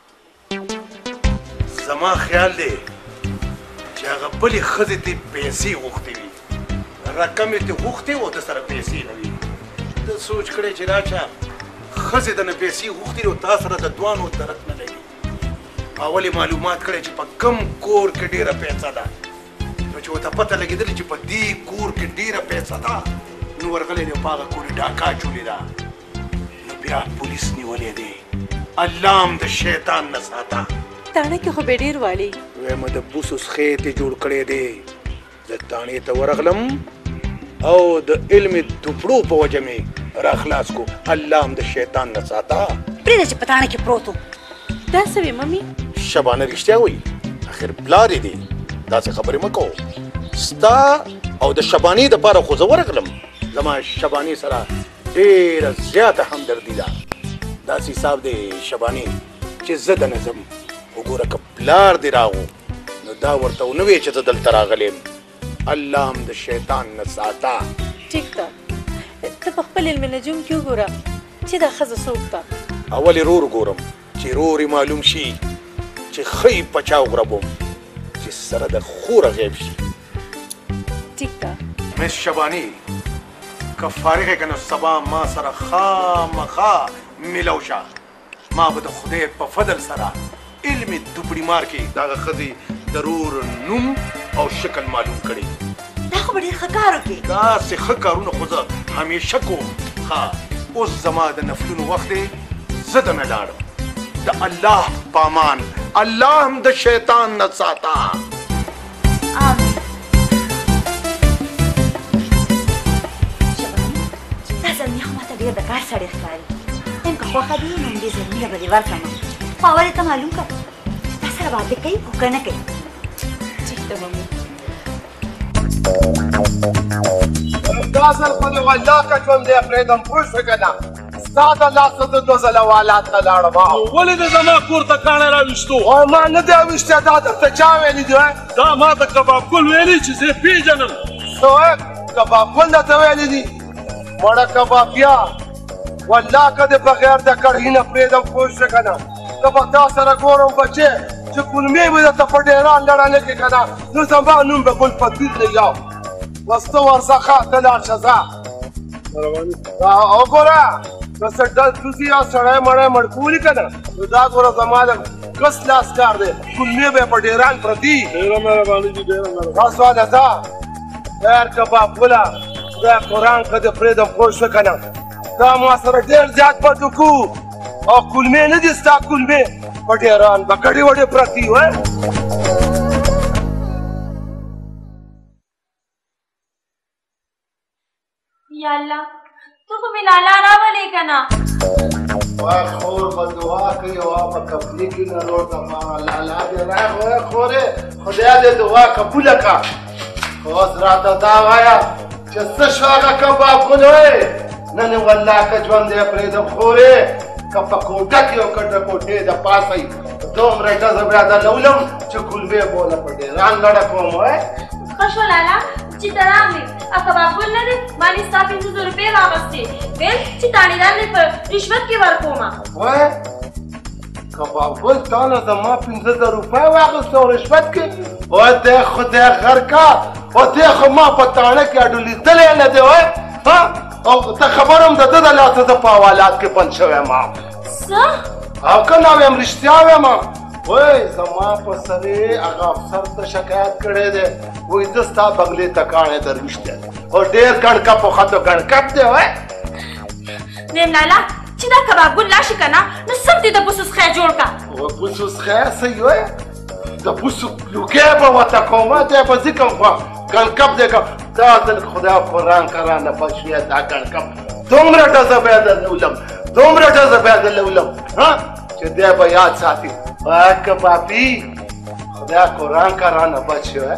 زما خیال دی چې هغه بلې ښځې ته پیسې غوښتې وي رقم یې ته غوښتې و د سره پیسې نه وي ته سوچ کړی چې راچا ښځې د نه پیسې غوښتې او تا سره د دوانو درک نه لري اول یې معلومات کړی چې په کم کور کې ډېره پیسه ده نو چې ورته پته لګېدلې چې په دې کور کې ډېره پیسه ده نو ورغلی دی په هغه کور یې ډاکا چولې ده نو بیا پولیس نیولې دی الله هم د شیطان نه ساته تاڼه کې خو به ډېر والي وایم د بوسو سخې ته جوړ کړی دی زه تاڼې ته ورغلم او د علم دوپړو په وجه مې راخلاص کو الله هم د شیطان نه ساته پرېږده چې په تاڼه کې پروت و دا څه وې ممي شبانه رښتیا وایي اخر پلار یې دی داسې خبرې مه کوو ستا او د شبانې دپاره خو زه ورغلم زما شبانې سره ډېره زیاته همدردي ده داسې حساب دی شبانې چې زه دنه ځم وګوره که پلار دې راغو نو دا ورته ونه وایې چې زه دلته راغلی یم الله هم د شیطان نه ساته ټیک ده ته په خپل علم نجوم کې وګوره چې دا ښځه څوک ده اول رور ګورم چې رور معلوم شي چې خی پچاو غربم چې سره د خور غیب شي. ٹھیک ده. مس شبانی که فارغ کنه سبا ما سره خامخا ملوشه ما به د خدای په فضل سره علم دوپړي مار کې دغه ښځې ضرور نوم او شکل معلوم کړي. دا خو به ډېر ښه کار وکړې. داسې ښه کارونه خو زه همیشه کوم. ها اوس زما د نفلونو وخت دی، زه دنه لاړم. د الله پامان، الله هم د شیطان نه ساته. آمین. شباني دا زلمي خو ماته ډېر د کار سړی ښکاري. یم که خوښه دي نو همدې زلمي به دې ورکړم. خو اول یې ته معلوم کړه چې تا سره واده کوي خو که نه کوي. ٹھیک ده ممی. دا ځل خو دې والله که ژوند دی پرېږدم پوه شوې که نه. ستا د لاسه د دوه ځله والات ته لاړم. ولې د زما کور ته کاڼی راویستو؟ وایي ما نه دی ویشتی، دا درته چا ویلي دي؟ دا ما د کباب ګل ویلي چې زه یې پېژنم. څه وایې؟ کباب ګل درته ویلي دي؟ مړه کبابیا والله که دې بغیر د کړهي نه پرېږدم پوه شوې که نه. که به تا سره ګورم بچې چې کلمې به درته په ډېران لړانې کې که نه نو زما نوم به ګل فقیر دی. یو بس ته ورځه ښه ته لاړ شه ځه. وګوره که څه ډل توزي یا سړی مړی مړ کولي که نه نو دا ګوره زما د کس لاس کار دی. کلمې به یې په ډېران پرتي. ډېره مهرباني دي، ډېره مهرباني. بس واده ځه. خیر کباب ګله خدای قرآن که دې پرېږدم پوه شوې که نه. دا ما سره ډېر زیات بد وکړو او کلمې نه دي ستا کلمې په ډېران به ګډې وډې پرتي وای. یا الله تو خو مې لالا راولې که نه. وای خور به دعا کوي او په کفني کې نه نور زما لالا دې راغی. وای خورې خدای دې دعا قبوله کړه. اوس راته دا وایه چې څه شو هغه کباب ګل وای. نن یې والله که ژوند دی پرېږدم خورې که په کوټه کې او که د کوټې د پاسه یي دومره ډزه بیا درلولم چې کلمې به ونه په ډېران لړه کوم. وای ښه شو لالا چې ته راغلې. کباب ګل نه دی ما دې ستا 500 روپۍ واغستې ویل چې تاڼېدار دې په رشوت کې ورکومه. وای کباب ګل تا نه زما 500 روپۍ واغسته او رشوت کې؟ وای دی خدای غر کا او دی خو ما په تاڼه کې اډو لیدلی نه دی. وای ها او ته خبر هم د ده د لاسه زه په حوالات کې بند شوی یم. څه؟ او که نه ویم رښتیا ویم. وای زما په سرې هغه افسر ته شکایت کړی دی. وایي زه ستا بنګلې ته کاڼی در ویشتی او ډېر ګڼکپ او خط و ګڼکپ دی. وای نیم لالا چې دا کباب ګل لاشي که نه نو سم دې د بوسو څخه جوړ که. بوسو څخه صحیح وای د بوسو لوګی به ورته کومه دی به زه کوم خو ګڼکپ دی کوم. دا ځل خدای قرآن کرانه بچویه دا ګڼکپ دومره ډزه به یې درلولم دومره ډزه به یې درلولم چې دی به یاد ساتي. وای کبابي خدای قرآن کرانه بچویه.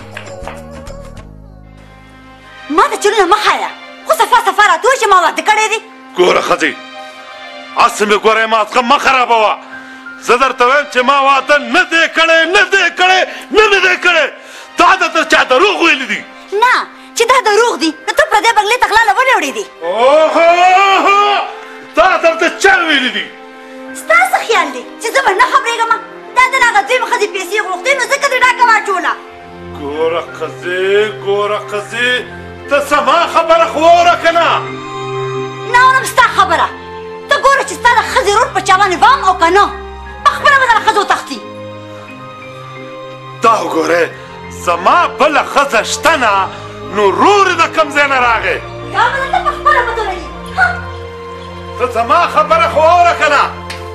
ما ته چلونه مه ښایه خو صفا صفا راته وایي چې ما واده کړی دی. ګوره ښځې هسې مې ګوره ما څخه مه خرابوه. زه درته وایم چې ما واده نه دی کړی نه دی کړی نه مې دی کړی. تا درته چا دروغ ویلي دي؟ نه چې دا دروغ دي نو ته پردی بنګلې ته غلا له ولې وړې دي؟ اوهو تا درته چا ویلي دي؟ ستا څه خیال دی چې زه به نه خبرېږم؟ دا د هغه دویمه ښځې پیسې غوښتې نو ځکه دې ډاکه واچوله. ګوره ښځې ګوره ښځې ته سما خبره خو واوره که نه؟ نه اورم ستا خبره. ته ګوره چې ستا د ښځې رول په چا باندې وام او که نه پخپله به دغه ښځه وتښتي. دا وګورئ زما بله ښځه شته نه نو رور یې د کوم ځای نه راغی. دا به درته پخپله پته لري. ته زما خبره خو واوره که نه؟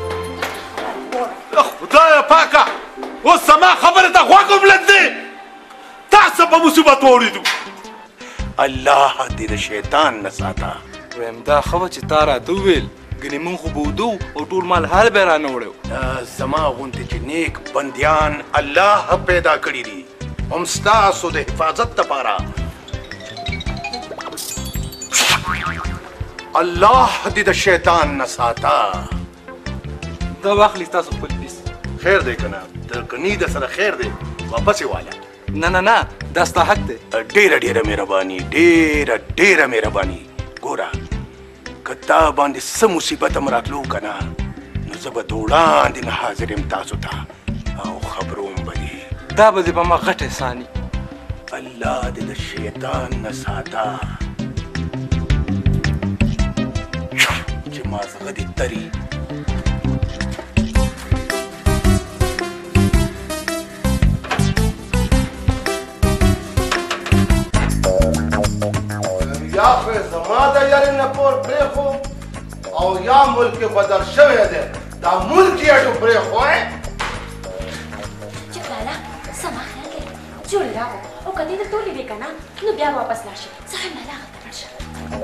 خدایه پاکه اوس زما خبرې ته غوږ هم لږ دی. تا څه په مصیبت واوړېدو؟ الله دې د شیطان نه ساته. ویم دا ښه وه چې تا راته وویل ګنې مونږ خو به ودو او ټول مال حال به یې رانه وړی. زما غوندې چې نیک بندیان الله پیدا کړي دي هم ستاسو د حفاظت دپاره. الله دې د شیطان نه ساته. دا واخلي ستاسو خپل پیس. خیر دی که نه د کني د سره خیر دی واپس یې واله. نه نه نه دا ستا حق دی. ډېره ډېره مهرباني ډېره ډېره مهرباني. ګوره که تا باندې څه مصیبت هم راتلو که نه نو زه به د وړاندې نه حاضر یم تاسو ته او خبروم به دې دا به دې په ما غټ احساني الله دې د شیطان نه ساته چې مازغه دې تري یا خو زما د یارې نه پور پرېښو او یا ملک بدل شوی دی دا ملک یې اډو پرېښو چې لالا سما خیال کوي جوړې راغو او که دې ته تولې وې که نه نو بیا واپس لاړ شي زه هم لالا هغه ته لاړ شم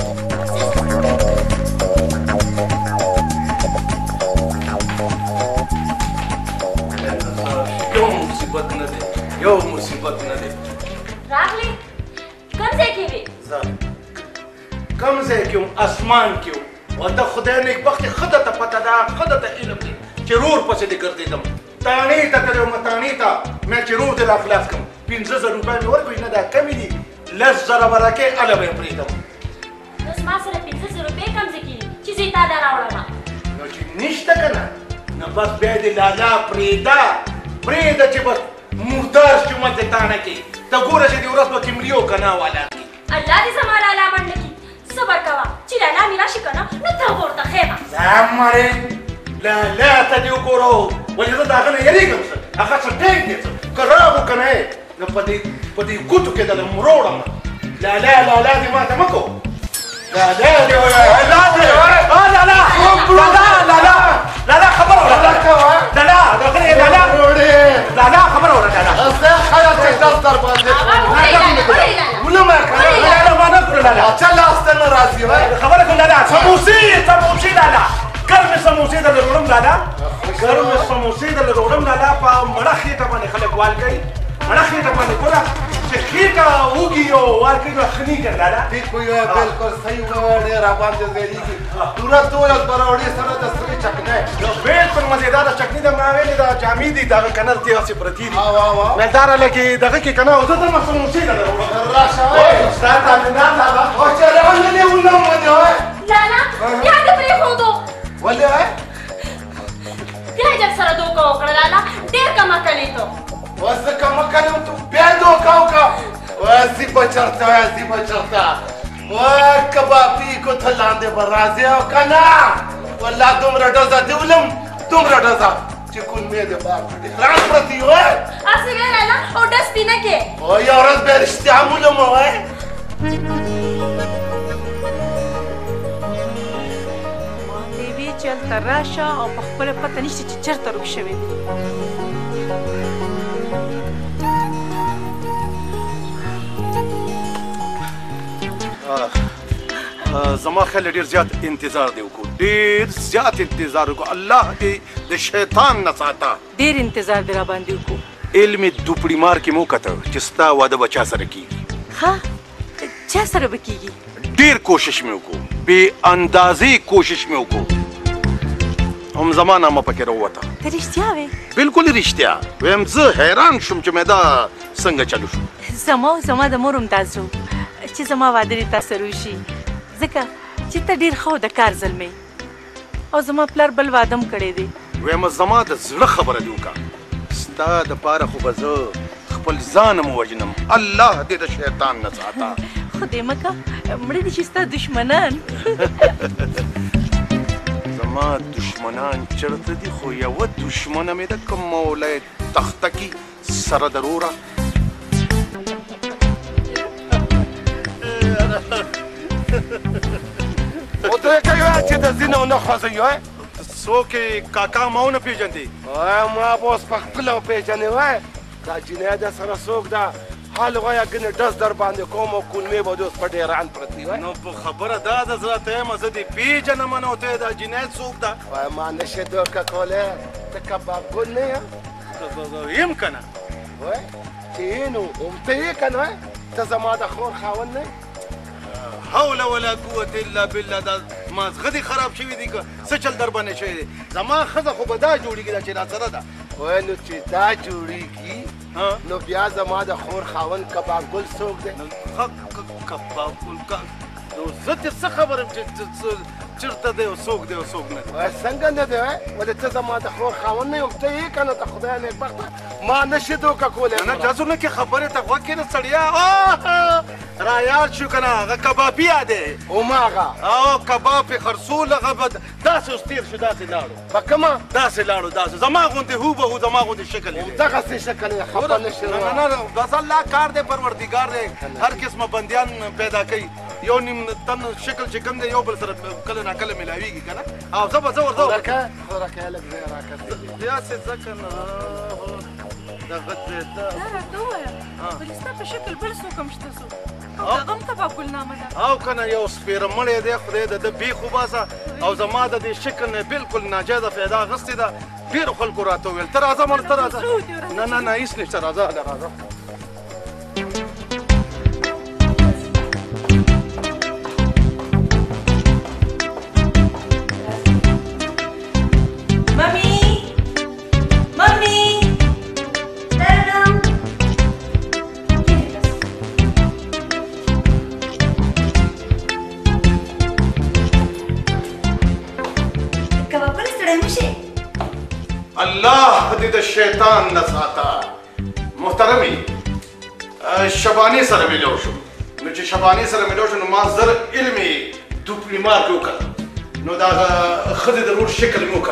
یو مصیبت نه دی یو مصیبت نه دی راغلی کوم ځای کې وې کم ځای کې وم اسمان کې وم او د خدای نیکبختي ښه درته پته ده ښه درته علم دی چې رور پسې دې ګرځېدم تانې ته تللی وم تانې ته مې چې رور دې راخلاص کړم 5,000 روپۍ مې ورکړې نه دا کمې دي 10,000 به راکې هله به یې پرېږدم نو زما سره 500 روپۍ کوم ځای کې دي چې زه یې تا ته راوړم نو چې نشته که نه نو بس بیا دې لالا پرېږده پرېږده چې بس مردار جومات دې تانه کې ته ګوره چې دې ورځ به کې مریو که نه والا کې الله دې زما لالا منډه کړي صبر کوه چې لالا مې راشي که نه نو ته ورته ښیمه زمرې لالا ته دې وګورو ولې زه د هغه نه یېرېږم څه هغه څه ټینګ دی څه که راغو که نه یې نو په دې ګوتو کې دله مروړم لالا لالا دې ماته مه کو لالا دې لالا خبره وکړه لالا دغه لالا خبره وکړه لالا زه خیال چې دس در باندې ونه مې کړه لالا ما نه کړو لالا اچھا لاس ته نه راځي خبره کوم لالا سموسې لالا ګرمې سموسې درله وړم لالا ګرمې سموسې درله وړم لالا په مړه خېټه باندې خلک وال کوي مړه خېټه باندې ګوره چې خېټه وږي او وال کوي نو ښه نه لالا ٹھیک وي بالکل صحیح وایي ډېر باندې غېږي پوره 12 بروړې سره د سړي چکنه بالکل مزیدار چکنی د ما ویلې دا جامې دي دغه کنر کې هسې پرتې دي وا مې داره لګي دغه کې که نه او زه درنه سموسې درله وړم راشه ستا تامینات لالا او چې راغلې ونه باندې وای لالا بیا دې پرېښودو ولې وای بیا یې در سره دوکه وکړه لالا ډېر کمه کلې ته واسه کما کنم تو بیا دوکا وکا واسي بچرتا وای کبابي کو تلاندې برازه او کنا والله دومره ډزه دیولم دومره ډزه چې کول مې ده بار دې خلاص پرتی وای اسی وی لالا او ډس پینه کې او یا ورځ به رښتیا معلوم وای ما ته وی چلته راشه او په خپل پته نشته چې چیرته روک شوی دی زما خیال ډېر زیات انتظار دی وکړو ډېر زیات انتظار وکړو الله دې د شیطان نه ساته ډېر انتظار دې را باندې وکړو علم دوپړي مار کې مو کته چې ستا واده به چا سره کېږي ها چا سره به کېږي ډېر کوشش مې وکړو بې اندازې کوشش مې وکړو هم زما نامه پکې راووته ته رښتیا وې بالکل رښتیا ویم زه حیران شوم چې مې دا څنګه چلو شو زما د مور هم داسې و چې زما واده دې تا سره وشي ځکه چې ته ډېر ښه د کار زلمی او زما پلار بل واده هم کړی دی ویم زما د زړه خبره دې وکړه ستا دپاره خو به زه خپل ځان هم ووژنم الله دې د شیطان نه ساته خدای مه کوه مړه دې شي ستا دشمنان زما دشمنان چېرته دي خو یوه دشمنه مې ده که مولی تخته کې سره دروره او ته یې کوي چې د ځینو نه خوځوي وای څوک یې کاکا ما ونه پېژندې ما به اوس په خپله وپېژنې وای دا جنۍ ده سره څوک ده حال وایه ګنې ډز در باندې کوم او کولمې به دې اوس په ډېران پرتې وای نو په خبره دا ده زه ته یم زه دې پېژنم نو ته دا جنۍ څوک ده وای ما نشې دوکه کولی ته کباب ګل نه یې یم که نه وای چې یې نو هم ته یې که نه وای ته زما د خور خاوند نه حول ولا قوة الا بالله دا مازغه دي خراب شوي دي که څه چل در باندې شوی دی زما ښځه خو به دا جوړېږي دا چې را سره ده وای نو چې دا جوړېږي نو بیا زما د خور خاوند کباب ګل څوک دی؟ کباب ګل نو زه ترې څه خبر یم چې چېرته دی او څوک دی او څوک نه دی؟ څنګه نه دی ولې ته زما د خور خاوند نه یم ته یې که نه ته خدای نیکبخته ما نشي دوکه کولی نه تاسو نه کې خبرې ته غوږ کښېنه سړیا رایاد شو که نه هغه کبابي دی هماغه او کباب یې خرڅول هغه به داسې اوس تېر شو داسې لاړو په کومه داسې لاړو داسې زما غوندې هوبهو زما غوندې شکل یې دغسې شکل یې خفه نه شي نه بس الله کار دی پروردګار دی هر قسمه بندیان پیدا کوي یو نیم تن شکل چې کوم دی یو بل سره کله ناکله ملاویږي که نه او زه به زه ورځه خوراکه لږ ځای راکړه داسې ځکه نه دغه دی دا راته ووایه ولې ستا په شکل بل څوک هم شته څوک او هغه هم کباب ګل نامه ده او که نه یو سپېره مړی دی خدای د ده بیخ وباسه او زما د دې شکل نه بلکل ناجایزه فایده اخیستې ده ډېرو خلکو راته وویل ته راځه مړ ته راځه نه هېڅ نشته راځه راځه الله دې د شیطان نه ساته محترمي شباني سره ملو شو نو چې شباني سره ملو شو نو ما زر علمي ډوپلیمار کې وکړ نو دا ښځې د رور شکل مې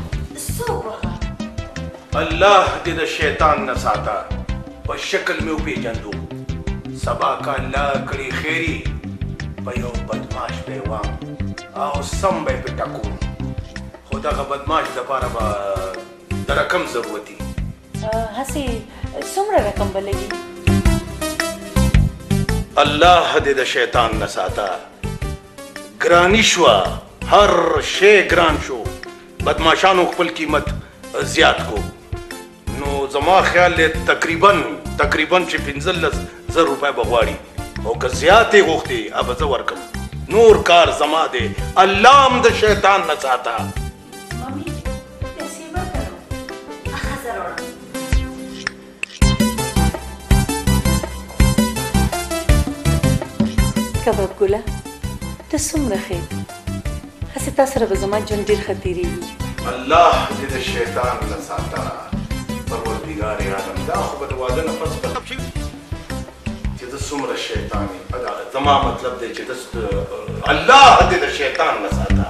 وکتو الله دې د شیطان نه ساته په شکل مې وپېژندو سبا که الله کړي خیري په یو بدماش به یې وام او سم به یې پې ټکوم خو دغه بدماش دپاره به د رقم ضرورتي هسې څومره رقم به لګي الله دې د شیطان نه ساته ګراني شوه هر شی ګران شو بدماشانو خپل قیمت زیات کو نو زما خیال دی تقریبا چې 15,000 روپۍ به غواړي او که زیات یې غوښتې هغه زه ورکم نور کار زما دی الله هم د شیطان نه ساته کباب ګله ته څومره ښې هسې تا سره به زما ژوند ډېر ښه تېرېږي الله دې د شیطان نه ساته پروردګار عالم دا خو به د واده نه پس مطلب شي چې ته څومره شیطان یې زما مطلب دی چې الله دې د شیطان نه ساته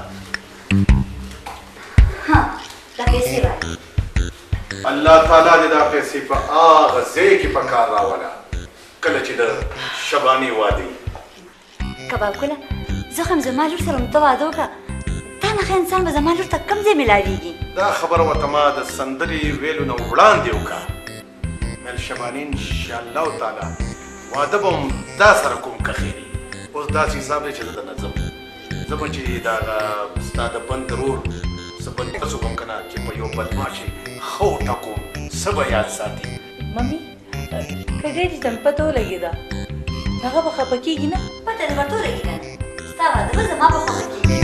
دا پیسې وایي الله تعالی دې دا پیسې په هغه ځای کې په کار راوله کله چې د شباني واده کباب ګله زه خو هم زما لور سره مو ته واده وکړه تا نه ښه انسان به زما لور ته کوم ځای میلاویږي دا خبره ورته ما د سندرې ویلو نه وړاندې وکړه مل شباني انشاءالله تعالی واده به هم دا سره کوم که خیري اوس داسې حساب دی چې زه درنه ځم زه به چې دغه ستا د بند رور څه بند کس وکړم که نه چې په یو بدماشي ښه وټکوم څه به یاد ساتي ممي که ډېرې ته مې پته ولګېده هغه به خفه کېږي نه پته دې ورته ولګي که نه ستا واده به زما په خوښه کېږي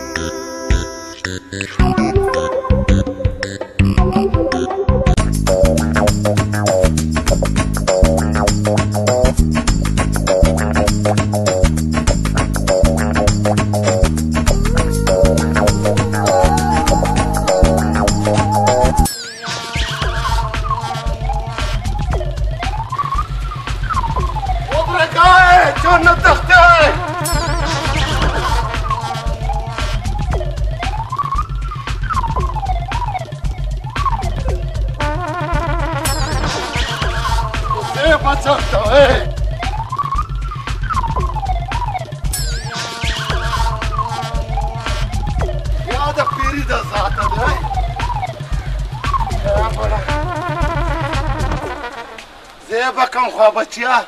بکم خوا بچیا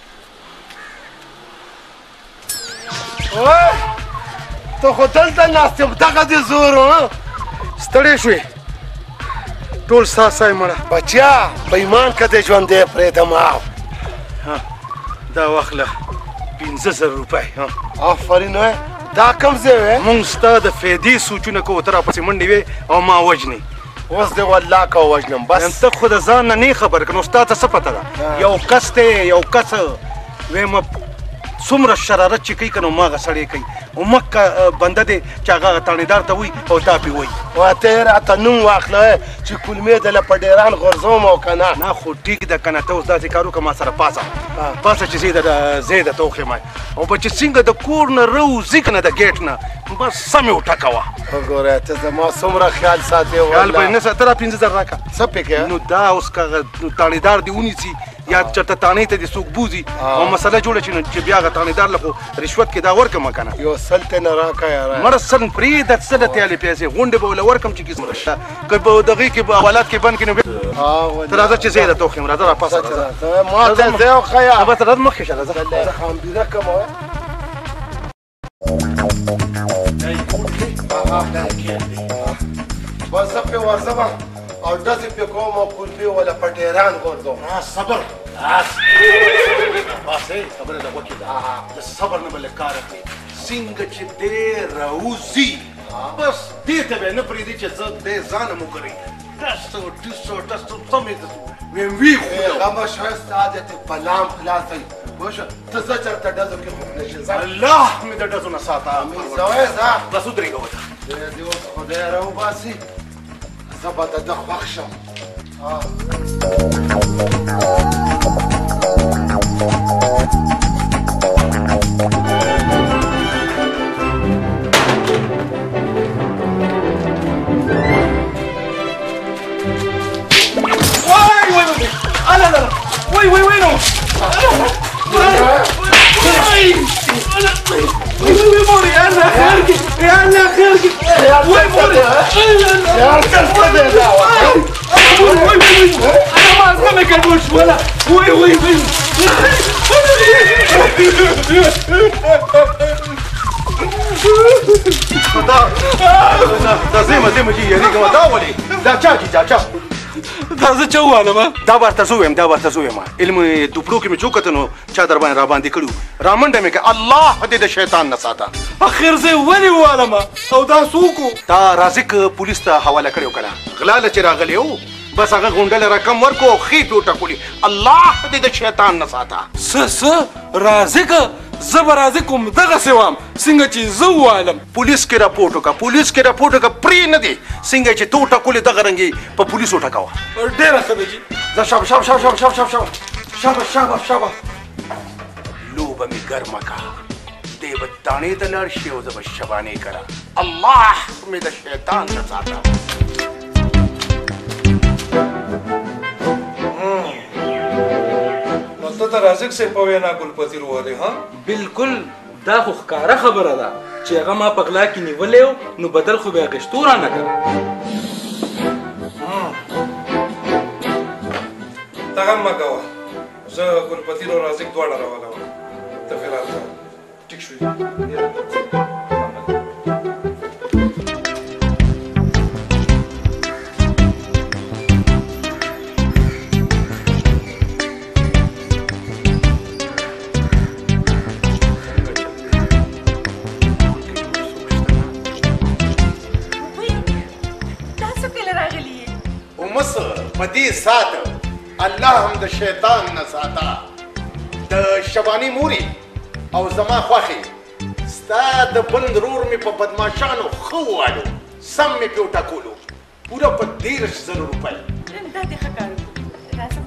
ته خو دلته ناست یم دغه دې زور ستړی شوې ټول ستا سای مړه بچیا په ایمان که دې ژوندی پرېږدم دا واخله 15,000 روپۍ آفرین دا کوم ځای وې مونږ ستا د فایدې سوچونه کوو ته راپسې منډې وې او ما وژنې اوس دې والله کا وژنم بس ته خو د ځان نه نه خبر کنه استاد څه پته ده یو کس ته یو کس ویم څومره شرارت چې کوي کنه ماغه سړی کوي او مکه بنده دی چې هغه تانیدار ته وي او تا پی وي واته راته نوم واخله چې کلمې د په ډیران غرزوم او کنه نه خو ټیک ده کنه ته اوس داسې کارو که ما سره پاسه چې زیده توخې ما او به چې څنګه د کور نه روځي که نه د ګیټ نه بس سمې وټکوه وګوره ته زما څومره خیال ساتې خیال به یې نه ساته را 15,000 راکړه څه پکې نو دا اوس که تانیدار دې ونیسي یا چېرته تانې ته دې څوک بوځي او مسله جوړه شي نو چې بیا هغه تانیدار له خو رشوت کې دا ورکړم که نه یو سل ته نه راکړه یاره مړه سل پرېږده څه د تیالې پیسې غونډې به ورله ورکړم چې کیسه که به دغې کې به حوالات کې بند کړي نو ته راځه چې زه یې درته وښیم راځه راپاسه ما ته ځای وښیه بس راځه مخکې شه راځه زه خامبیره کوم بس زه پې ورځم او ډزې پې کوم او کلفې ولا په ډیران غورځوم صبر باسې خبره ده وکړې ده د صبر نه به لږ کار اخلي څنګه چې دی راوځي بس دې ته به یې نه پرېږدي چې زه دې ځانم وکړئ ټسو سمې ویم وي خو غمه شوی ستا د بلام خلاصوي پوه شوه ته ځه چېرته ډزو کې خوب نه شي الله مې د ډزو نه ساته زوی ځه بس ودرېږه وته دې اوس خدای راوباسي زه به د ده خوښ شم زه چې یریږم دا ولې دا چا چې چا دا زه چا ووالم دا ورته زه ویم علم دوپړو کې مې چې وکته نو چا در باندې راباندې کړي رامنډه مې که الله دې د شیطان نه ساته اخر زه یې ولې ووالم او دا څوک و تا رازق پولیس ته حواله کړی و که نه غلا له چې راغلی و بس هغه غونډه له رقم ورکو او خې پې وټکولي الله دې د شیطان نه ساته څه رازق زه به رازق وم دغسې وم څنګه چې زه ووالم پولیس کې راپورټ وکړه پرې نه دی څنګه چې ته وټکولې دغه رنګې په پولیس وټکوه ډېره ښه ده جي ځه شابه لوبه مې ګرمه که دی به دانې ته لاړ شي او زه به شبانې کړه الله مې د شیطان نه ساته نو ته د رازق صاحب په وینا ګلپتیر ووالې ها بالکل دا خو ښکاره خبره ده چې هغه ما په غلا کې نیولی و نو بدل خو به یې اخیستو رانه کړه ته غم مه کوه زه ګلپتیر او رازق دواړه راولم ته فلحال ځه ټیک شوي په دې ساته الله هم د شیطان نه ساته د شباني موري او زما خوښې ستا د بل رور مې په بدماشانو ښه ووالو سم مې پې وټکولو پوره په 13,000 روپۍ دا دې ښه کار وکړو راځه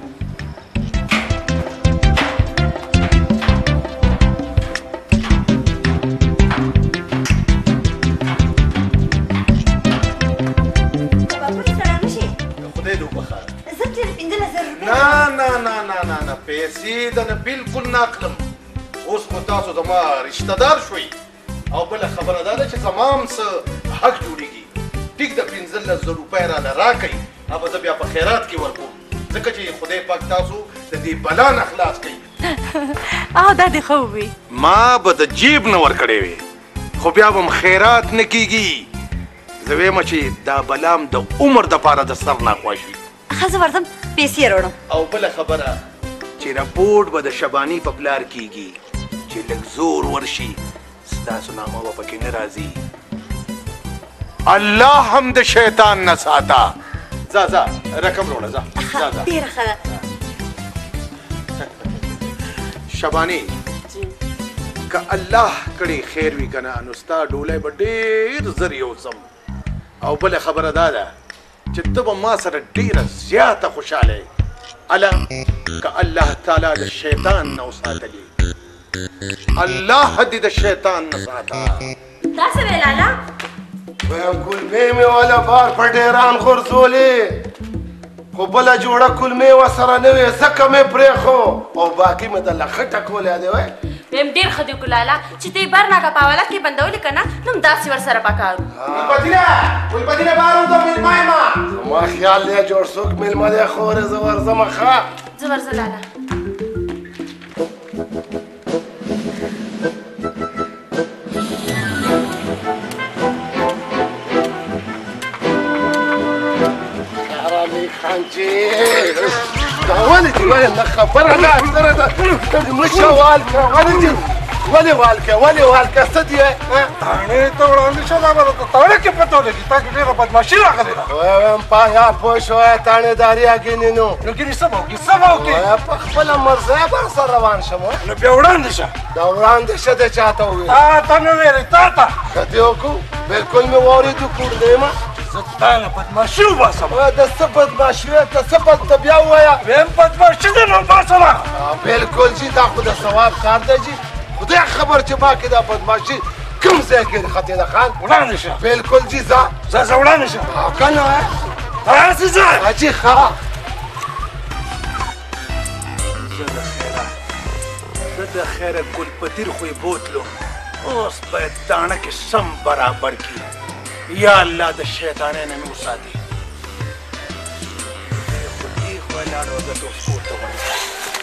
نه پیسې دنه بالکل نه اخلم اوس خو تاسو زما رشته دار شوئ او بله خبره دا ده چې زما هم څه حق جوړېږي ټیک د 15,000 روپۍ راله راکئ هغه به زه بیا په خیرات کې ورکوم ځکه چې خدای پاک تاسو د دې بلا نه خلاص کوي او دا دې ښه ووي ما به د جیب نه ورکړی وې خو بیا به م خیرات نه کېږي زه ویمه چې دا بلام د عمر دپاره د سر نه خوا شي ښه زه ورځم پیسې راوړم او بله خبره چې رپورټ به د شباني په پلار کېږي چې لږ زور ورشي ستاسو نامه به پکې نه راځي الله هم د شیطان نه ساته ځه رقم وروړه ځه ډېره ښه ده شباني که الله کړي خیر وي که نه نو ستا ډولی به ډېر زر یوسم او بله خبره دا ده چې ته به ما سره ډېره زیاته خوشحاله یې اله که الله تعالی د شیطان نه وساتلي الله دې د شیطان نه ساته دا څه وی لالا وایم کلمې مې والا بار په ډېران غورځولې خو بله جوړه کلمې ورسره نه وې ځکه مې پرېښو او باقي مې د لخټه کولی دی وی ویم ډېر ښه دی ګلاله چې ته یې برناکه په حواله کې بندولې که نه نو همداسې ورسره پکار وو ګلبدینه بارم ته مېلمه یم زما خیال دی جوړ څوک مېلمه دی خورې زه ورځمه ښه زه ورځه لاله ولې دې ولې نه خبره نه اکثره ده مشه والکه ولې والکه څه دي تاڼې ته وړاندې شه دا به درته تاڼې کې پته ولګي تا کې ډېره بدماشي راغلې ده وایم پایا پوه شوی تاڼېداري اګینې نو ګینې څه به وکړي په خپله مرضی به سره روان شم نو بیا وړاندې شه دا وړاندې شه دی چاته وویل تا نه ویلې تا ته که دې وکړو بلکل مې واورېدو کور دی ما زه تا نه بدماشي وباسم د څه بدماشي وې ته څه بد ته بیا ووایه ویم بدماشي دې نه وباسمه بلکل جي دا خو د ثواب کار دی جي خدای خبر چې ما کې دا بدماشي کوم ځای کې خطې ده خان وړاندې شه بلکل جي ځه وړاندې شه که نه هسې ځه حاجي ښه زه د خیره ګلپتیر خو یې بوتلو اوس باید داڼه کې سم برابر کړي یا الله د شیطانۍ نه مې وساتي خو دې خو یې لاړ وګټو کور ته ورځه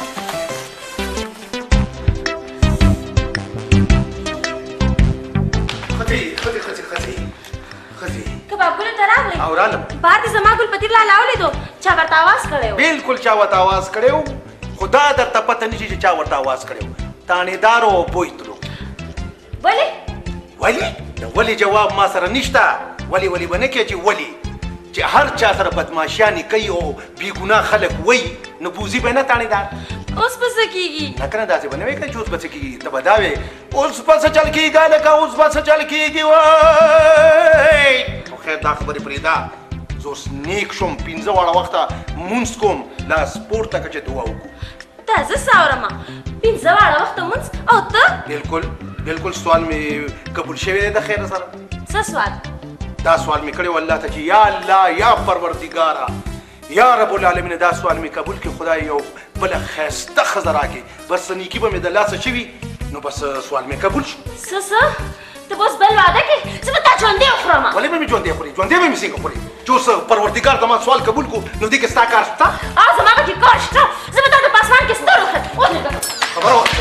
کبابونه ته راغلې او رالم بار دې زما ګلپتیر لالا ولیدو چا ورته اواز کړی و بلکل چا ورته اواز کړی و خو دا درته پته نه شي چې چا ورته اواز کړی و تاڼېدارو او بویتلو ولې د ولې جواب ما سره نشته ولې به نه کې چې ولې چې هر چا سره بدماشیانې کوي او بېګناه خلک وایي نو بوزي به نه تاڼېدار اوس به څه کېږي نه که نه داسې به نه وایې که چې اوس به څه کېږي ته به دا وایې اوس به څه چل کېږي هلکه اوس به څه چل کېږي وای خو خیر دا خبرې پرېږده زه اوس نیک شوم 15 واړه وخته مونځ کوم لاس پورته که چې دعا وکړو دا زه څه اورمه 15 واړه وخته مونځ او ته بلکل سوال مې قبول شوی دی د خیر سره څه سوال دا سوال مې کړی و الله ته چې یا الله یا پروردګاره یا رب العالمین دا سوال مې قبول کړي خدای یو بله ښایسته ښځه راکړي بس نیکي به مې د لاسه شوي نو بس سوال مې قبول شو څه ته به اوس بل واده کې زه به تا ژوندی وخورمه ولې به مې ژوندی خوري ژوندی به مې څنګه خوري چې اوس پروردګار زما سوال قبول کړو نو دې کې ستا کار شته زما به کې کار شته زه به تا د په اسمان کې ستر وخت خبره وکړه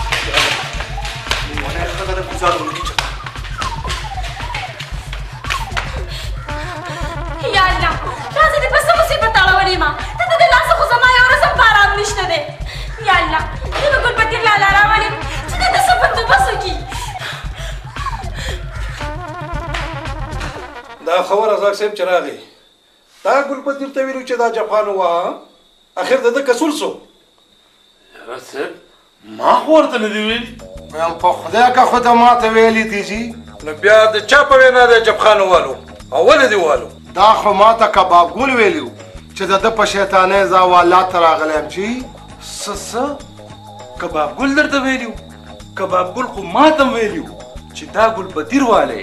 ښځه د ګزارونو کې چېرته یا الله دا زه دې په څه مصیبت اړولې ما ته د دې لاسه خو زما یو ورځ هم په ارام نشته دی یا الله زه به ګلپتیر لالا راولم چې د ده څه بندوبست وکړي دا خبر رزاق صاحب چې راغی تا ګلپتیر ته ویلو چې دا جفان ووهه اخر د ده کسول سو یاره صاحب ما خو ورته نه دي ویلي وایم په خدای که خو ته ما ته ویلي دي جي نو بیا د چا په وینا دی جبخان ووالو او ولې دې ووالو دا خو ما ته کباب ګل ویلي و چې د ده په شیطانۍ زوالات ته راغلی یم جي څه کباب ګل درته ویلي و کباب ګل خو ما ته ویلي و چې دا ګلپتیر والی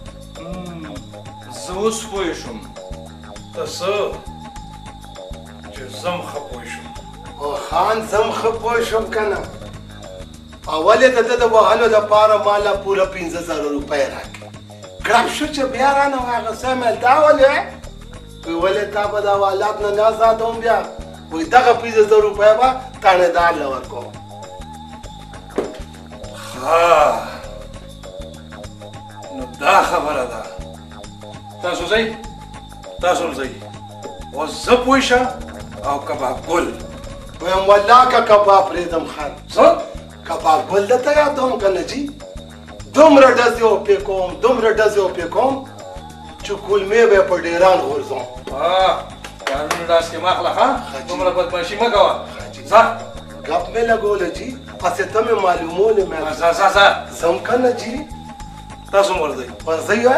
زه اوس پوه شوم ته څه چې زم ښه پوه شوم او خان زم ښه پوه شوم که نه اول یې د ده د وهلو دپاره ما له پوره 15,000 روپۍ راکړې ګرم شو چې بیا رانه واغستی مې دا ولې وی ولې تا به د حوالات نه نه ساتم بیا وی دغه 15,000 روپۍ به تاڼېدار له ورکوم نو دا خبره ده تاسو ځئ تاسو هم ځئ اوس زه پوه شه او کباب ګل ویم والله که کباب پرېږدم خان څه کباب ګل درته یادوم که نه جي دومره ډزې وپې کوم چې کولمې به یې په ډېران غورځوم کالونو لاس کې ماخله ها دومره بدمعشي مه کوه ځه गप में लगोले जी असे तमे मालूमोले मैं सा समकन जी तاسو مرځي ورځي है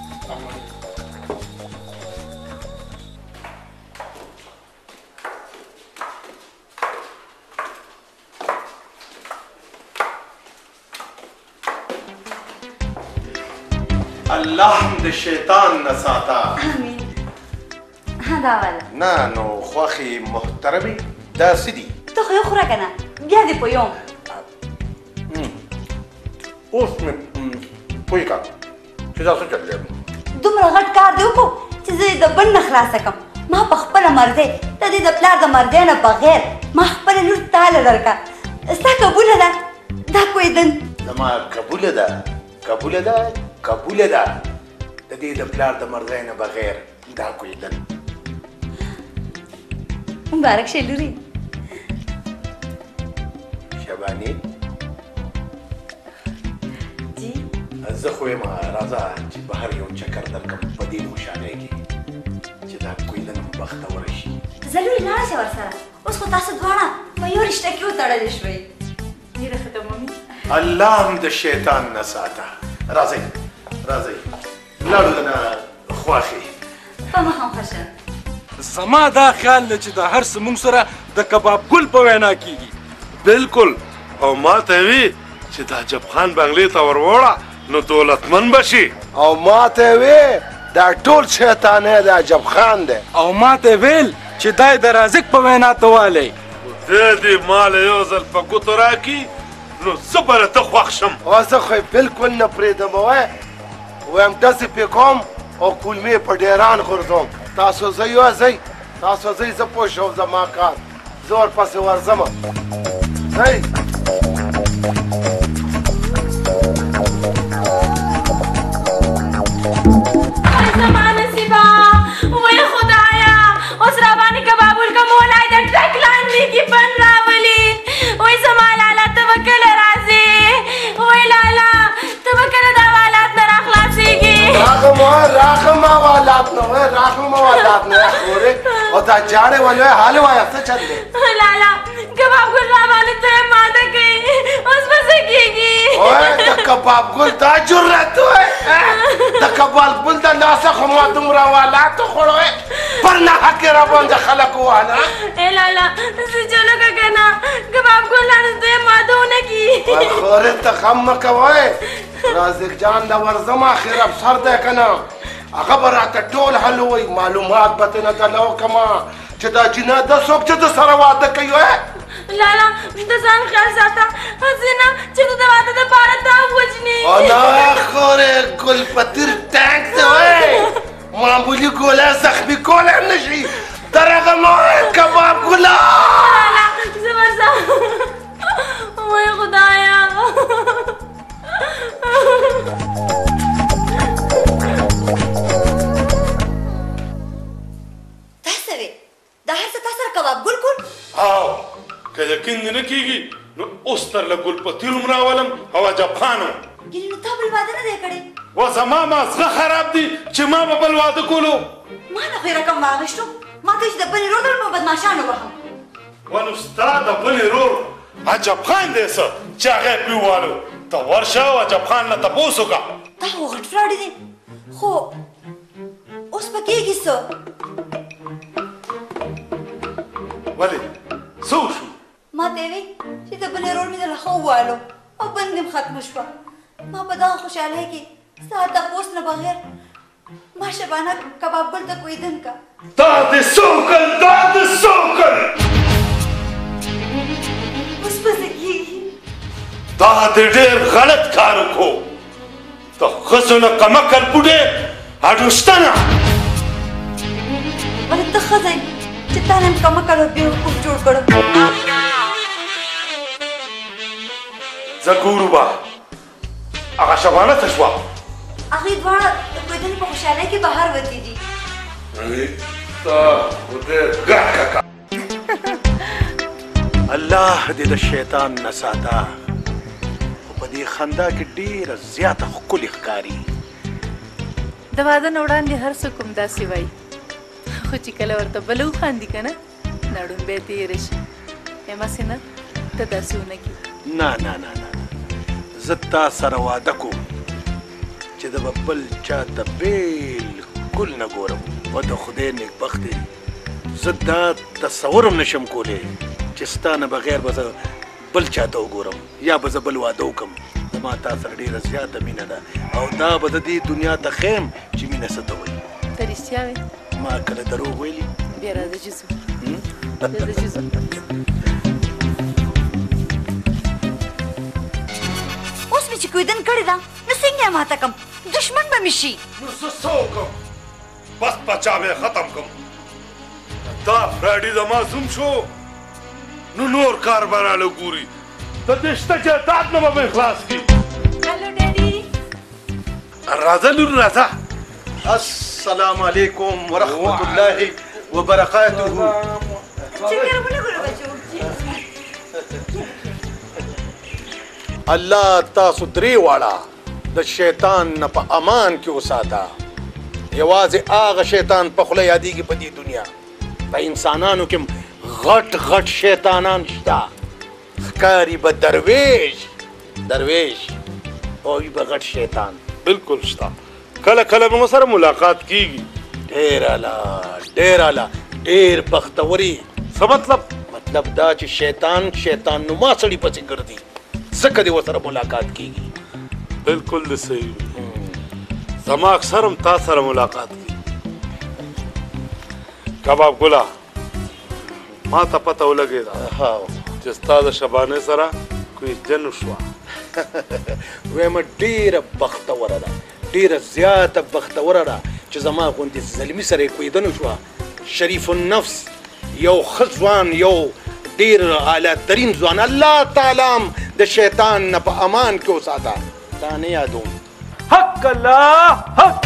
الله د شیطان نساتا امين هذا ولا نه نو خوخي محترمي دا سدي ته خو خورا کنه بیا دې په یوم اوس مې پوي کا چې دا څه چلې دومره غټ کار دی وکړو چې زه د بن نه خلاصه کم ما په خپله مرضۍ د دې د پلار د مرضۍ نه بغیر ما خپله لور تاله درکړه ستا قبوله ده دا کویدن زما قبوله ده قبوله ده قبوله ده د دې د پلار د مرضۍ نه بغیر دا کویدن مبارک شه لوري شباني جی زه خو یم راځه چې بهر یو چکر درکم په دې خوشحالۍ کې چې دا کویدن بختوره شي زه لوري لاړه شه ورسره اوس خو تاسو دواړه په یو رشته کې وتړلې شوئ ډېره ښه ده مامي الله هم د شیطان نه ساته راځئ راځئ لاړو دنه خوښې په مخ هم ښه شه زما دا خیال دی چې دا هر څه موږ سره د کباب ګل په وینا کېږي بالکل او ما ته وی چې دا جب خان بنگلې ته وروړه نو دولتمن بشي او ما ته وی دا ټول شیطان دی عجب خان دی او ما ته ویل چې دای د رازق په وینا ته والی دې مال یو ځل په ګوتو راکړي نو زه به له ته خوښ شم او زه خو بالکل نه پرېږدم وایم داسې پې کوم او کولمې په ډیران غورځوم تاسو ځئ ځئ تاسو ځئ زه پوه شوم زما کار زه ورپسې ورځمه ځئ زما نصیبه وای خدایا اوس راباندې کبابول کا مولای د ټک لاندې کې بن راولي وای زما لالا ته به کله راځې وای لالا ته به کله دا حالات نه راخلاصېږي راغم حوالات نه وای راغم حوالات نه خورې او دا جاړې ولې حال وایه څه چل دی لالا کباب ګل راباندې ته ماته کوي اوس به څه کېږي وای د کباب ګل دا جرأت وای د کباب ګل د لاسه خو ما دومره حوالات خوړوې پر نه حقې راباندې خلک وواله ای لالا زه چلو که که نه کباب ګل لاندې ته ماته ونه کي وای خورې ته غم مه کوئ رازق جان د ورځم اخر افسر دی که نه هغه به راته ټول حل ووایي معلومات به ترې نه درله وکړمه چې دا جنه ده څوک چې د سره واده کوي لالا د ځان خیال ساته هسې نه چې ته د واده دپاره تا ووجنې نه خورې ګلپتیر ټانک دی وای معمولي ګوله زخمي کولی هم نه شي درغه مه کباب ګله لالا زه ورځم وای خدایا دا څه وې دا هر څه تا سره کباب ګل کول او که یقین دې نه کېږي نو اوس درله ګلپتیر هم راولم او عجب خان هم ګینې نو تا بل واده نه دی کړی و زما مازغه خراب دي چې ما به بل واده کولو ما نه خو یې رقم واغېشتو ما ته چې د بلې رور درم په بدماشانو وهم و نو ستا د بلې رور عجب خان دی څه چې هغه یې پرې ووالو ته ورشه او عجب خان نه تپوس وکړه دا خو غټ فراډ دی خو اوس به کېږي څه ولې څه وشو ما ته وی چې د بلې رور مې دله ښه ووالو او بند مې ختمه شوه ما په دغه خوشحالۍ کې ستا تپوس نه بغیر ما شبانه کباب ګل ته کویدن کا دا دې څه وکړل دا دې څه وکړل اوس به څه کېږي دا دې ډېر غلط کار وکړو د ښځو نه کمکل بوډې اډوشتنه ولې ته ښځه یې چې تا نه مې کمکل او بېوقوف جوړ کړو زه ګورو به هغه شبانه څه شوه هغوی دواړه د کویدنې په خوشحالۍ کې بهر وتي دي الله دې د شیطان نه ساته خو په دې خندا کې ډېره زیاته ښکلې ښکاري د واده نه وړاندې هر څه کوم داسې وایي خو چې کله ورته بله وخاندي که نه نړون بیا تېره شي همسې نه ته داسې ونه کړي نه نه نه نه زه تا سره واده کوم چې د به بل چا ته بالکل نه ګورم او د خدای نیکبخت دی زه دا تصور هم نشم کولی چې ستا نه بغیر به زه بل چا ته وګورم یا به زه بل واده وکړم زما تا سره ډېره زیاته مینه ده او دا به د دې دنیا ته ښیم چې مینه څه ته وایي ته رښتیا وایې ما کله دروغ ویلي بیا راځه چې ځو راځه چې ځو اوس مې چې کویدن کړې ده نو څنګه یې ماته کړم دشمن به مې شي نو زه څه وکړم بس پچا به ختم کړم دا فرایډي زما زوم شو نو نور کار به راله ګوري د دې شته جهاد نه به مې خلاص کړي هلو ډیډي راځه لور راځه السلام علیکم ورحمت الله وبرکاته الله تاسو درې واړه د شیطان نه په امان کې وساته یوازې هغه شیطان په خوله یادېږي په دې دنیا په انسانانو کې غټ غټ شیطانان شته ښکاري به درویش او وي به غټ شیطان بالکل شته کله کله به سره ملاقات کیږي ډېر اعلی ډېر بختوري څه مطلب دا چې شیطان نما سړي پسې ګرځي ځکه دې ورسره ملاقات کیږي بالکل د صحیح زما اکثر هم تا سره ملاقات کیږي کباب ګله ما ته پته ولګېده چې ستا د شبانې سره کوئی جن شوه وایم ډېره بختوره ده ډېره زیاته بختوره ده چې زما غوندې زلمي سره یې کویدنه شوه شریف النفس یو ښه ځوان یو ډېر اعلی ترین ځوان الله تعالی هم د شیطان نه په امان کې وساته تا نه یادوم حق الله حق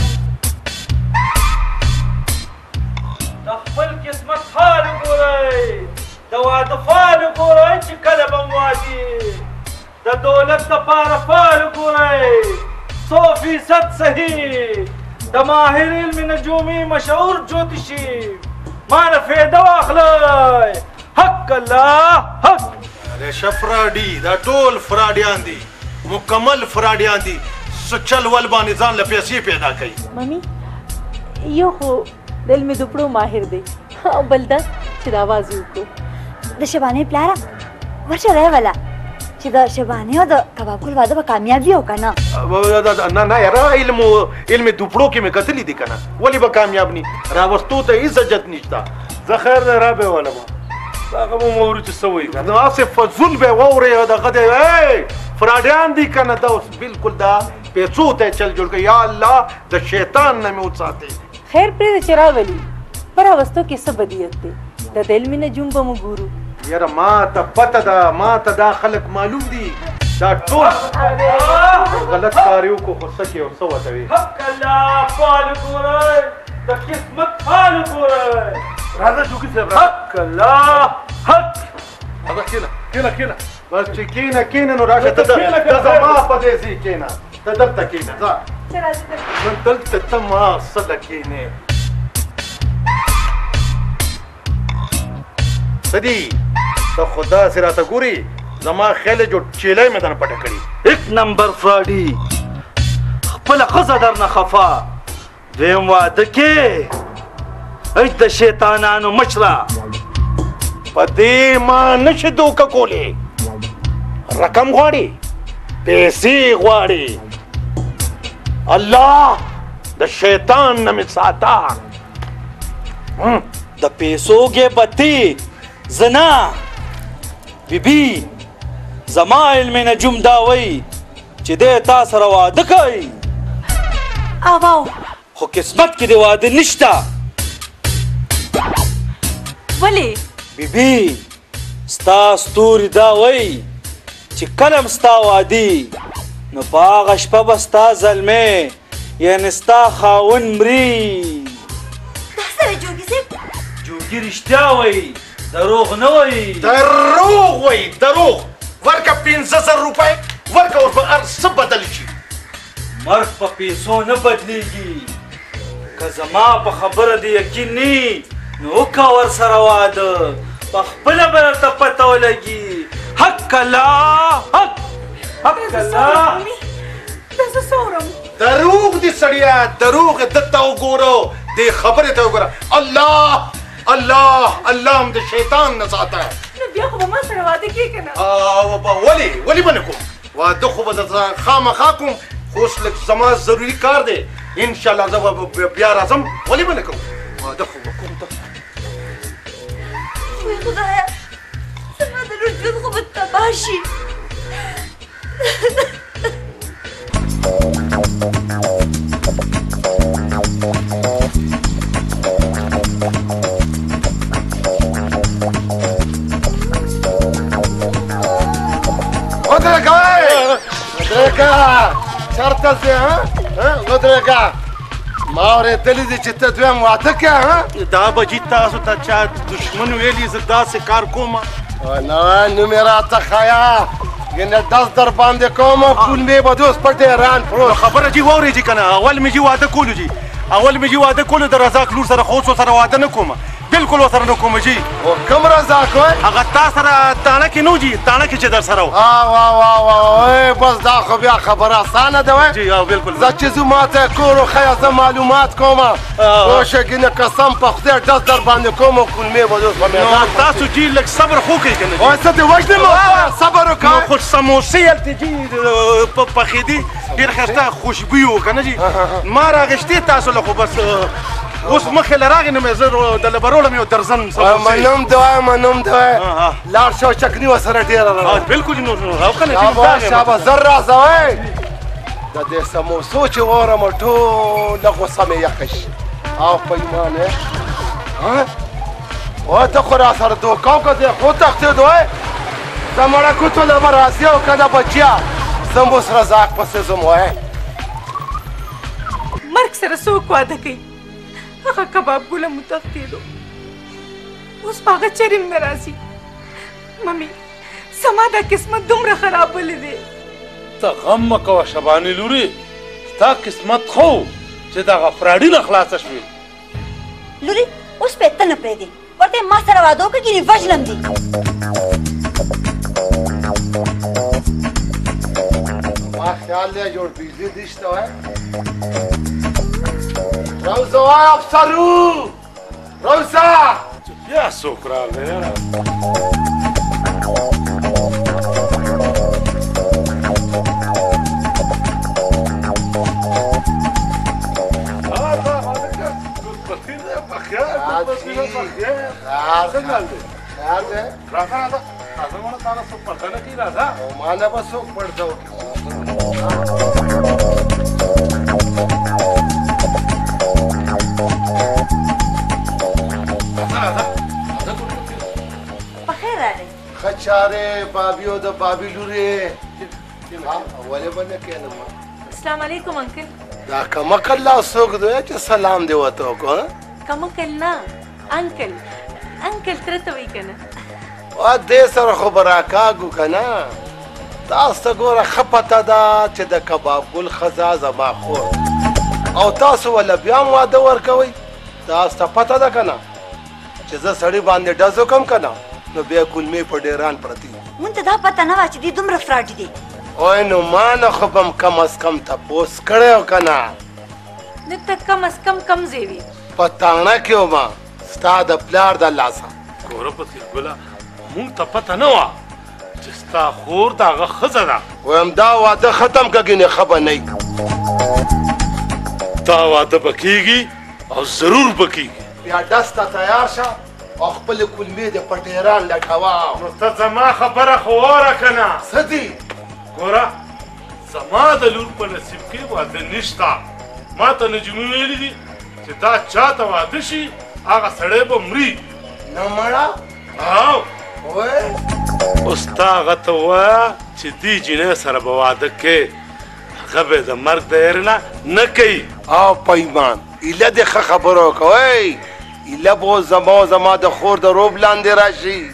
د خپل قسمت حال وګورئ د واده فال وګورئ چې کله به م وادي د دولت دپاره فال وګورئ 100% صحیح د ماهر علم نجومي مشهور جوتشي ما نه فایده واخلئ حق الله حق ریشه فراډي دا ټول فراډیان دي مکمل فراډیان دي سچل ول باندې ځان له پیسې پیدا کوي ممی یو خو د علم دوپړو ماهر دی او بل دا چې د اواز یې وکړو د شبانې پلاره ورشه دی ولا چې د شبانې او د کباب ګل واده به کامیاب وي او که نه نه یاره علم دوپړو کې مې کتلي دي که نه ولې به کامیاب ني راوستو ته هېڅ حجت نشته زه خیر دی را به ولم هغه به مو اوري چې څه وایي نو هسې فضول به یې واورئ دغه دی فراډیان دي که نه دا اوس بالکل دا پیسو ته چل جوړ کړي یا الله د شیطان نه مې وساتې خیر پرېږده چې راولي په راوستو کې څه بدیت دی د علم نجوم به مو ګورو یاره ما ته پته ده ما ته دا خلک معلوم دي دا ټول غلط کار یې وکړو خو څه کې او څه ورته وي حق الله فال وګورئ د قسمت فال وګورئ راځه جوګي صاحب حق الله حق راځه کېنه بس چې کېنه نو راشه ته زما په دې ځای کېنه ته دلته کېنه ځه نو دلته ته ما سره کېنې څه دي ته خو داسې راته ګوري زما خیال جو چیلی مې درنه پټه کړي 1 نمبر فراډي خپله ښځه درنه خفا دویم واده کې ای د شیطانانو مشره په دې ما نشي دوکه کولی رقم غواړي پیسې غواړي الله د شیطان نه مې ساته د پیسو غیبتي زنا بیبي زما علم نجوم دا وایي چې دی تا سره واده کوي اواو خو قسمت کې د واده نشته ولې بیبي ستا ستوري دا وایي چې کله م ستا وادي نو په هغه شپه به ستا زلمی یعنې ستا خاوند مري دا سره جوګي صاحب جوګي رښتیا وایي دروغ نه وایي دروغ وایي دروغ ورکه 15,000 روپۍ ورکه اوس به هر څه بدل شي مرګ په پیسو نه بدلیږي که زما په خبره د یقین نی نو وکه ورسره واده په خپله به درته پته ولګي حق الله حق الله دا زه څه وکړم؟ دروغ دي سړیه دروغ دته وګوره دې خبرې ته وګوره الله الله الله هم د شیطان نه ساته نو بیا خو به ما سره واده کېږي که نه؟ ولې به نه کوم واده خو به درته خامخا کوم خو اوس لږ زما ضروري کار دی انشاءالله زه به بیا راځم ولې به نه کوم واده خو به کوم ته وای خدایه زما د لور ژوند خو به تباه شي ودرېږه چېرته ځې ودرېږه ما اورېدلي دي چې ته دویم واده کې دا به جي تاسو ته چا دشمن ویلي زه داسې کار کوم نه نوم یې راته ښایه ینې ډز در باندې کوم پول مې به اوس په ډېران پروت خبره جي واورې جي که نه اول مې جي واده کولو جي اول مې جي واده کولو د رزاق لور سره خو اوس ورسره واده نه کوم بالکل ورسره نه کوم جي کوم رزاق وای هغه تا سره تاڼه کې نه و جي تاڼه کې چې در سره و وای بس دا خو بیا خبره اسانه ده وای جي بالکل زه چې زه ماته کور وښیه زه معلومات کوم پوه قسم په خدای ډز در باندې کوم کلمې به اوس په میدان تاسو جي لږ صبر خو کوئ که نه وای څه دې وژنم صبر وکړه خو سموسې هلته جي پخېدي ډېر ښایسته خوشبوي و که نه جي ما راغېشتې تاسو له خو بس اوس مخې له راغې نو مې زه د لبرولم یو درزن منم دی وای منم دی وای لاړ شه چکني ورسره ډېره بالکل جي نو او که نه شابه زر راځه وای د دې سموسو چې واورم ټوله غوسه مې یخه شي او په ایمان وای ته خو را سره دوکه وکړې خو تښتېد وای ته مړه کوتو له به راځې او که نه بچیا زه هم اوس رزاق پسې ځم وای مرګ سره څوک واده کوي هغه کباب ګله مو تښتېدو اوس په هغه چریم نه راځي ممي زما دا قسمت دومره خرابولی دی ته غم مه کوه شباني لورې ستا قسمت خو چې دغه فراډي نه خلاصه شوې لوري اوس په ته نه پرېږدې ورته ما سره واده وکړه ګینې وژنم دي ما خیال دی جوړ بجلي دي شته وای روزه وای افسرو روزه بیا څوک راغی مانا به څوک پړده پخیر راغی ښه چارې بابي او د بابي لورې ولې به نه کښېنم السلام علیکم انکل دا کمقل لا څوک دی چې سلام دې ورته وکړو کمقل نه انکل انکل تره ته وایي که نه دې سره خو به راکاږو که نه تاسو ته ګوره ښه پته ده چې د کباب ګل ښځه زما خور او تاسو وله بیا هم واده ورکوئ تاسو ته پته ده که نه چې زه سړي باندې ډز وکړم که نه نو بیا کلمې په ډېران پرتې مونږ ته دا پته نه وه چې دې دومره فراډي دی وای نو ما نه خو به م کم از کم تپوس کړی و که نه نو ته کم از کم کم ځای وي په تاڼه کې وم ستا د پلار د لاسه ګوره پتې ګله مونږ ته پته نه وه چې ستا خور د هغه ښځه ده وایم دا واده ختم که ګینې ښه به نه دا واده به کېږي او ضرور به کېږي بیا ډز ته تیار شه او خپلې کلمې د پټیران لټوه نو ته زما خبره خو واوره که نه څه دي ګوره زما د لور په نصیب کې واده نشته ما ته نجومي ویلي دي چې دا چا ته واده شي هغه سړی به مري نه مړه او وای اوس تا هغه ته ووایه چې دې جینۍ سره به واده کې هغه به د مرګ د یارې نه کوي او په ایمان ایله دې ښه خبره وکړه ایله به زما د خور د روب لاندې راشي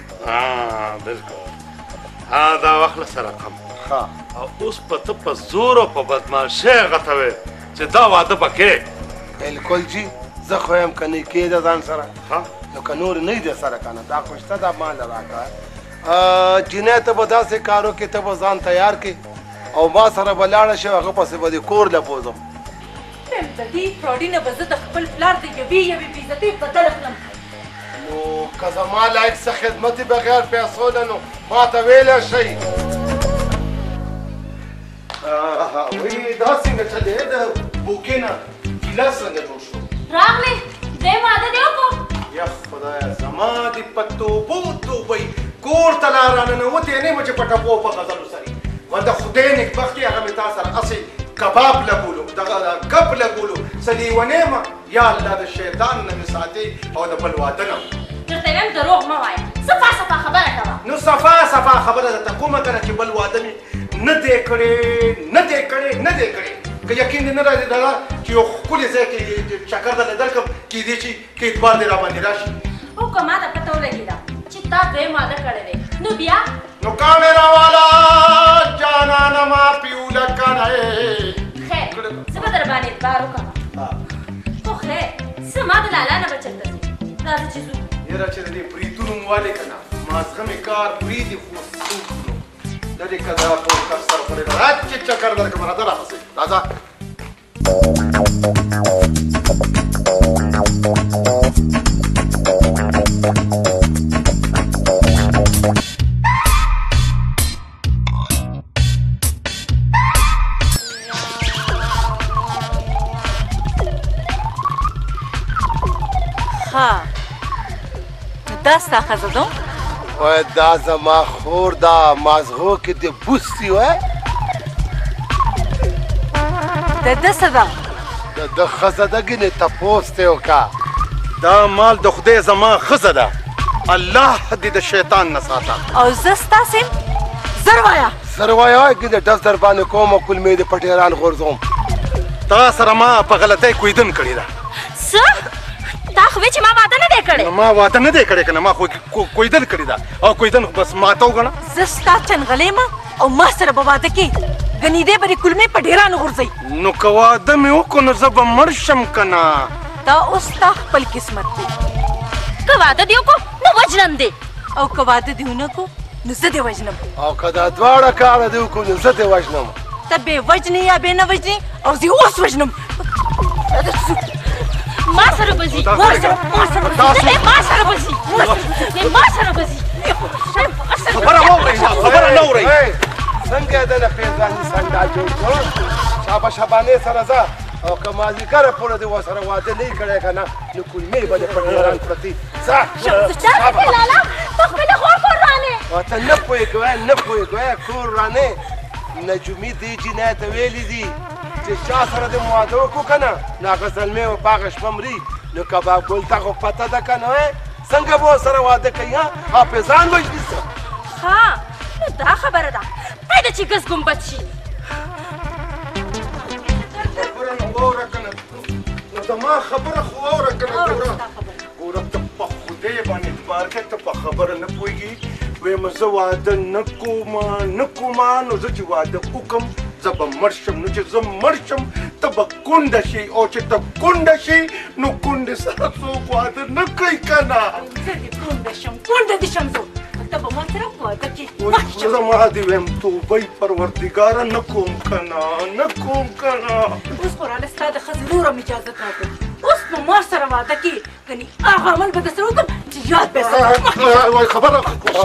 بالکل دا وخت له سره کم او اوس په ته په زور او په بدماشۍ هغه ته وایې چې دا واده به کې بالکل جي زه خو یم که نه کېده ځان سره لکه نور نه دې سره کنه دا خو شته دا مال راکړه جنۍ ته به داسې کارو کې ته به ځان تیار کړې او ما سره به لاړه شي هغه پسې به دې کور له بوځم د دې فراډي نه به زه د خپل پلار د یوې بېعزتۍ بدله کړم نو که زما لایق څه خدمت بغیر پیسو نه نو ما ته ویلی شئ وایي دا څنګه چلې د بوکې نه ګیلاس څنګه جوړ شو راغلی دی واده دی وکړو یا خدایه زما دې په توبو توبۍ کور ته لا راننوتې نه یم چې په ټپو په غزلو سرې و د خدای نیکبختي هغه مې تا سره هسې کباب لګولو دغه ګپ لګولو څه لیونی یم یا الله د شیطان نه مې ساتې او د بل واده نه درته ویم دروغ مه وایه صفا صفا خبره کوه نو صفا صفا خبره درته کومه که نه چې بل واده مې نه دی کړی که یقین دې نه راځي دغه چې یو ښکلي ځای کې چکر درله درکړم کیدای شي که اعتبار دې راباندې راشي او که ما ته پته ولګېده چې تا دویم واده کړی دی نو بیا نو کامیرا والا جانانه ما پیوله کنه خیر زه به در باندې اعتبار وکړم خو خیر څه ما د لالا نه به چېرته ځي راځه چې ځو یاره چې د دې بریتونو والې که نه مازغه مې کار پرېږدي خو څوک نو لرې که دا پوسټر سر پورې راځه چې چکر درکړم راځه راپسې راځه دا ستا ښځه ده وای دا زما خور ده مازغو کې دې بوسي وای د ده څه ده د ښځه ده ګینې تپوس ته وکړه دا مال د خدای زما ښځه ده الله دې د شیطان نه ساته او زه ستاسې زر وایه زر وایه ګینې ډز در باندې کوم او کلمې دې پټیران غورځوم تا سره ما په غلطۍ کویدن کړې ده څه تا خو وی چې ما واده نه دی کړی ما واده نه دی کړی که نه ما خو کویدن کړې ده او کویدن بس ماته وګڼه زه ستا چنغلې یم او ما سره به واده کې ګنې دې به دې کلمې په ډېرانو غورځوي نو که واده مې وکړو نو زه به مړ شم که نه دا اوس ستا خپل قسمت دی که واده دې وکړو نو وجنم دې او که واده دې ونه کړو نو زه دې وژنم او که دا دواړه کاره دې وکړو نو زه دې وژنم ته بې وجنې یا بې نه وجنې او زه اوس وژنم ما سره به ځي ما سره به ځي خبره واورئ خبره نه اورئ څنګه یې دله پیزاني سنډا جوړ کړ شابانې سره ځه او که مازدیګره پوره دې ورسره واده نه یې کړی که نه نو کلمې به دې پټیران پرتې ځه لالا ته خپلې خور کور رانې ته نه پوهېږې کور رانې نجومي دې جنۍ ته ویلي دي چې چا سره دې واده وکړو که نه نو هغه زلمې به په هغه شپه مري نو کباب ګل ته خو پته ده که نه څنګه به ورسره واده کوي حافظان وژني څه ها نو دا خبره ده پرېږده چې ګز ګمبد شي خبره نو واوره که نه نو زما خبره خو واوره که نه ګوره ته په خدای باندې اعتبار کوې ته په خبره نه پوهېږي ویم زه واده نه کومه نو زه چې واده وکړم زه به مړ شم نو چې زه مړ شم ته به کونډه شي او چې ته کونډه شي نو کونډې سره څوک واده نه کوي که نه زه دې کونډه شم زه ته به ما سره واده کې زما دې ویم توبه پروردګاره نه کوم که نه اوس خو راله ستا د ښځې نور هم اجازت راکړه اوس به ما سره واده کې ګنې هغه عمل به درسره وکړم چې یاد به وای خبره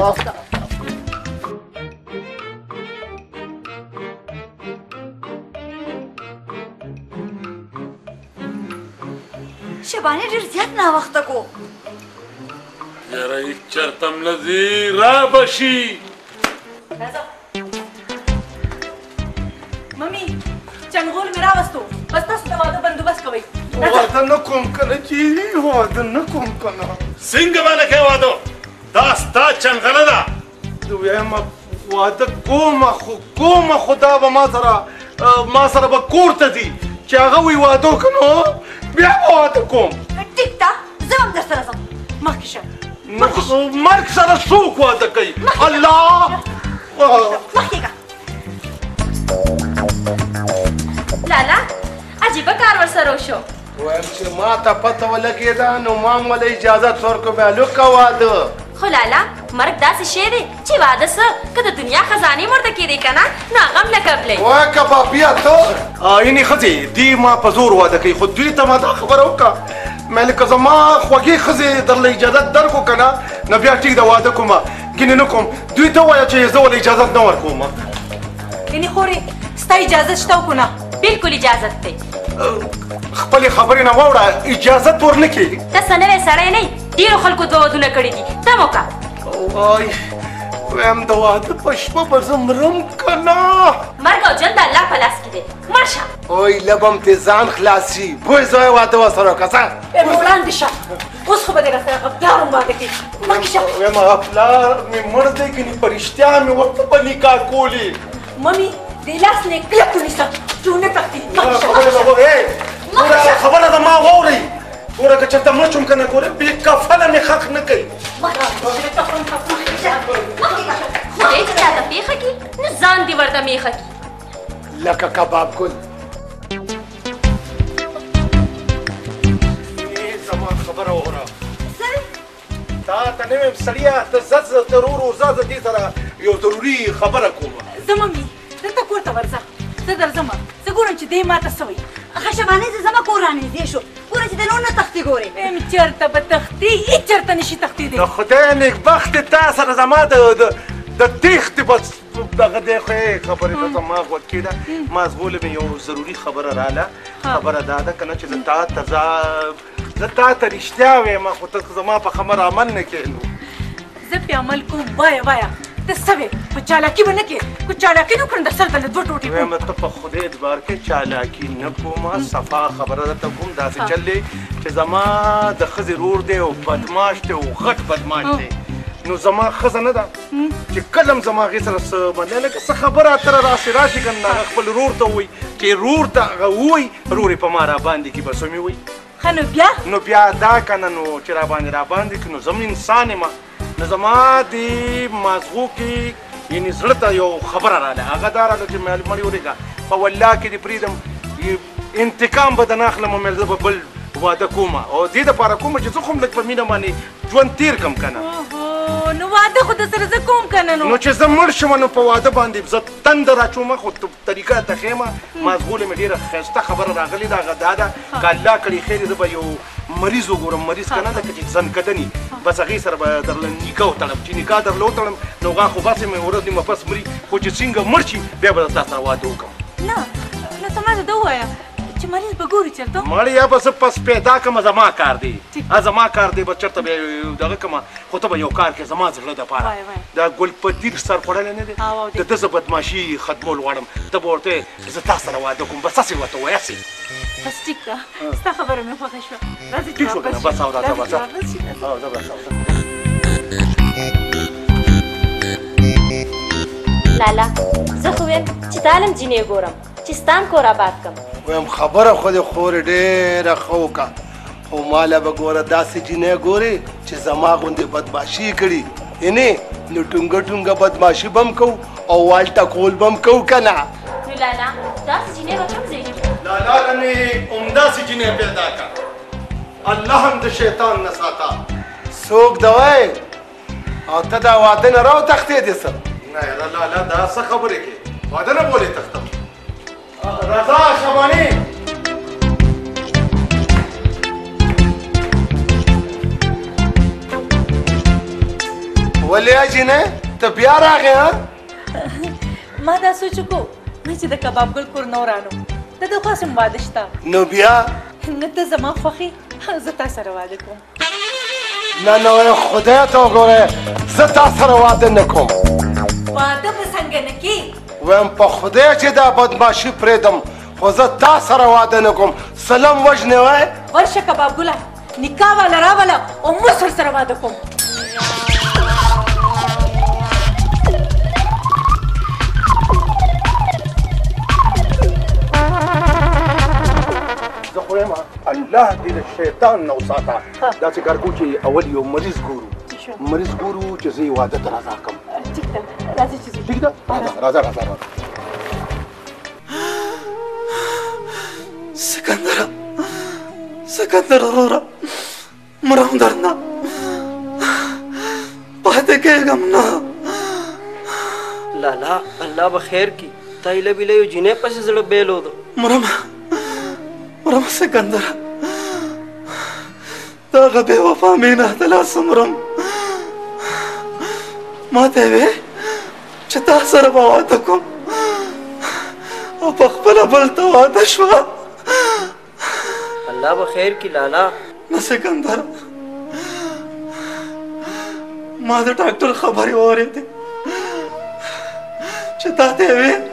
شبانې ډېر زیات ناوخته کو یاره هیڅ چېرته م نه ځي را به شي ممي چنغول مې راوستو بس تاسو د واده بندوبست کوئ واده نه کوم که نه چې واده نه کوم که نه څنګه به نه کوې واده دا ستا چنغله ده زه ویم واده کومه خو دا به ما سره به کور ته ځي چې هغه وی واده وکړو نو بیا به واده کوم ټیک ده زه هم در سره ځم مخکې شه مرګ سره څوک واده کوي الله مخکې لالا عجیبه کار ورسره وشو وایم چې ما ته پته ولګېده نو ما هم ولې اجازت ورکړو بیا لوکه واده. خو لالا مرګ داسې شی دی چې واده څه که د دنیا خزانې مرته کېدی که نه نو هغه هم لکه پلی. وای کبابیه ته یعنې ښځې دوی ما په زور واده کوي خو دوی ته ما دا خبره وکړه مې که زما خوږې ښځې درله اجازت درکړو که نه نو بیا ټیک ده واده کومه ګینې نه کوم دوی ته ووایه چې زه ولې اجازت نه ورکوم. یعنې خورې ستا اجازت شته او که نه؟ بلکل اجازت دی. خپلې خبرې نه واوړه اجازت ورنه کېږي. ته څه نوی سړی نه یې ډېرو خلکو دوه ودونه کړي دي ته م وکړه. وای وایم د واده په شپه به زه مرم که نه. مرګ او ژوند د الله په لاس کې دی مړ شه. وای لبم ته ځان خلاص شي بوی زوی واده ورسره وکړه څه وړاندې شه اوس خو به دې راسره پلار هم واده کوي مخکې شه. وایم هغه پلار مې مړ دی ګنې په رښتیا مې ورته به نکاح کولې. ممي دې لاس نه یې کلک ونیسه چې ونه تښتي. خبره ده ما واورئ ګوره که چېرته مړ شوم که نه ګوره بې کفله مې حق نه کوي. خدای چې چاته پېښه کړي نو ځان دې ورته میښه کړي. لکه کباب ګل. زما خبره وګوره تا ته نه ویم سړیه ته ځه ته ورو ځه زه دې سره یو ضروري خبره کوم. زه ممي دلته کور ته ورځه زه درځم زه ګورم چې دی ماته څه وایي. ښه شبانې زه زما کور رانږدې شو ګوره چې د نور نه تختې ګورې. یم چېرته به تښتې هېڅ چېرته نشي تښتېدی. د خدای نیکبختې تا سره زما د تېښتې بس دغه دی خو خبرې ته زما غوږ کېده ما زغولې مې یو ضروري خبره راله. خبره دا ده که نه چې زه تا ته رښتیا وایم خو ته زما په خبره عمل نه کوې. نو زه پې عمل کوم وایه وایه ته څه وې په چالاکي به نه کې که چالاکي نه وکړم د سر دله دوه ټوټې وایم ته په خدای اعتبار کې چالاکي نه کوم صفا خبره درته کوم داسې چل دی چې زما د ښځې رور دی او بدماش دی او غټ بدماش دی نو زما ښځه نه ده چې کله هم زما هغې سره څه باندې لکه څه خبره اتره راسې راشي که نه هغه خپل رور ته ووایي چې رور ته هغه ووایي رور یې په ما راباندې کړي بس ومې وایي ښه نو بیا دا که نه نو چې راباندې کړي نو زه هم انسان یم نو زما دې مازغو کې یعنې زړه ته یو خبره راله هغه دا راله چې مړې ورېږه په والله کې دې پرېږدم انتقام به درنه اخلم ومې زه به بل واده کوم او دې دپاره کوم چې زه خو هم لږ په مینه باندې ژوند تېر کړم که نه. نو واده خو درسره زه کوم که نه نو چې زه مړ شم نو په واده باندې زه تنده راچومه خو طریقه ته ښیمه مازغولې مې ډېره ښایسته خبره راغلې ده هغه دا ده که الله کړي خیر زه به یو مریض وګورم مریض که نه لکه چې ځنکدني بس هغې سره به درله نکاح وتړم چې نکاح درله وتړم نو هغه خو بس مې ورځ نیمه پس مري خو چې څنګه مړ شي بیا به تا سره واده وکړم. نه ته ماته دا ووایه چې مریض به ګوري چېرته مړ یا به زه پس پیدا کړم زما کار دی زما کار دی به چېرته بیا دغه کړم خو ته به یو کار کوې زما زړه دپاره دا ګل پدیر سر خوړلی نه دی د ده زه بدماشي ختمول غواړم ته به ورته زه تا سره واده کوم بس هسې ورته وایسې بس ټیک ده ستا خبره مې خوښه شوه راځئ ټیک شو که نه بس او راځه بس لالا زه خو ویم چې تا هم جینۍ ګورم چې ستا هم کور آباد کړم. وایم خبره خو دې خورې ډېره ښه وکړه خو ماله به ګوره داسې جینۍ ګورې چې زما غوندې بدماشي کړي یعنې نو ټونګه ټونګه بدماشي به هم کوو او والټه کول به هم کوو که نه. نو لالا داسې جینۍ به کوم ځای کې لالا له مې همداسې جینۍ پیدا کړه الله هم د شیطان نه ساته. څوک ده وای او ته دا واده نه راوتښتېدې څه نه لالا دا څه خبرې کوې واده نه بولې تښتم. رضا شباني ولې جینۍ ته بیا راغې ها ما دا سوچ وکړو مې چې د کباب ګل کور نه ورانو د ده خاص هم واده شته نو بیا نه ته زما خوښې زه تا سره واده کوم. نه نه خدای ته وګوره زه تا سره واده نه کوم. واده به څنګه نه کې وایم په خدای چې دا بدماشي پرېږدم خو زه تا سره واده نه کوم سلم وژنې وای ورشه کباب ګله نکاح والا راوله او موږ ورسره واده کوم. زه خو یم الله دې د شیطان نه وساته داسې کار کوو چې اول یو مریض ګورو چې زه یې واده ته رضا کړم. ټیک ده راځئ چې ځو. ټیک ده راځه سکندره سکندر وروره مرم درنه پاتې کېږم نه. لالا الله به خیر کړي. تا هیله بیله یو جینۍ پسې زړه بیلو ده. مرم سکندر د هغه بې وفا مینه د لاسه مرم. ما ته یې وې چې تا سره به واده کوم او په خپله بل ته واده شوه. الله به خیر کړي لالا. نه سکندر ما د ډاکټر خبرې واورېدې چې تا ته یې وې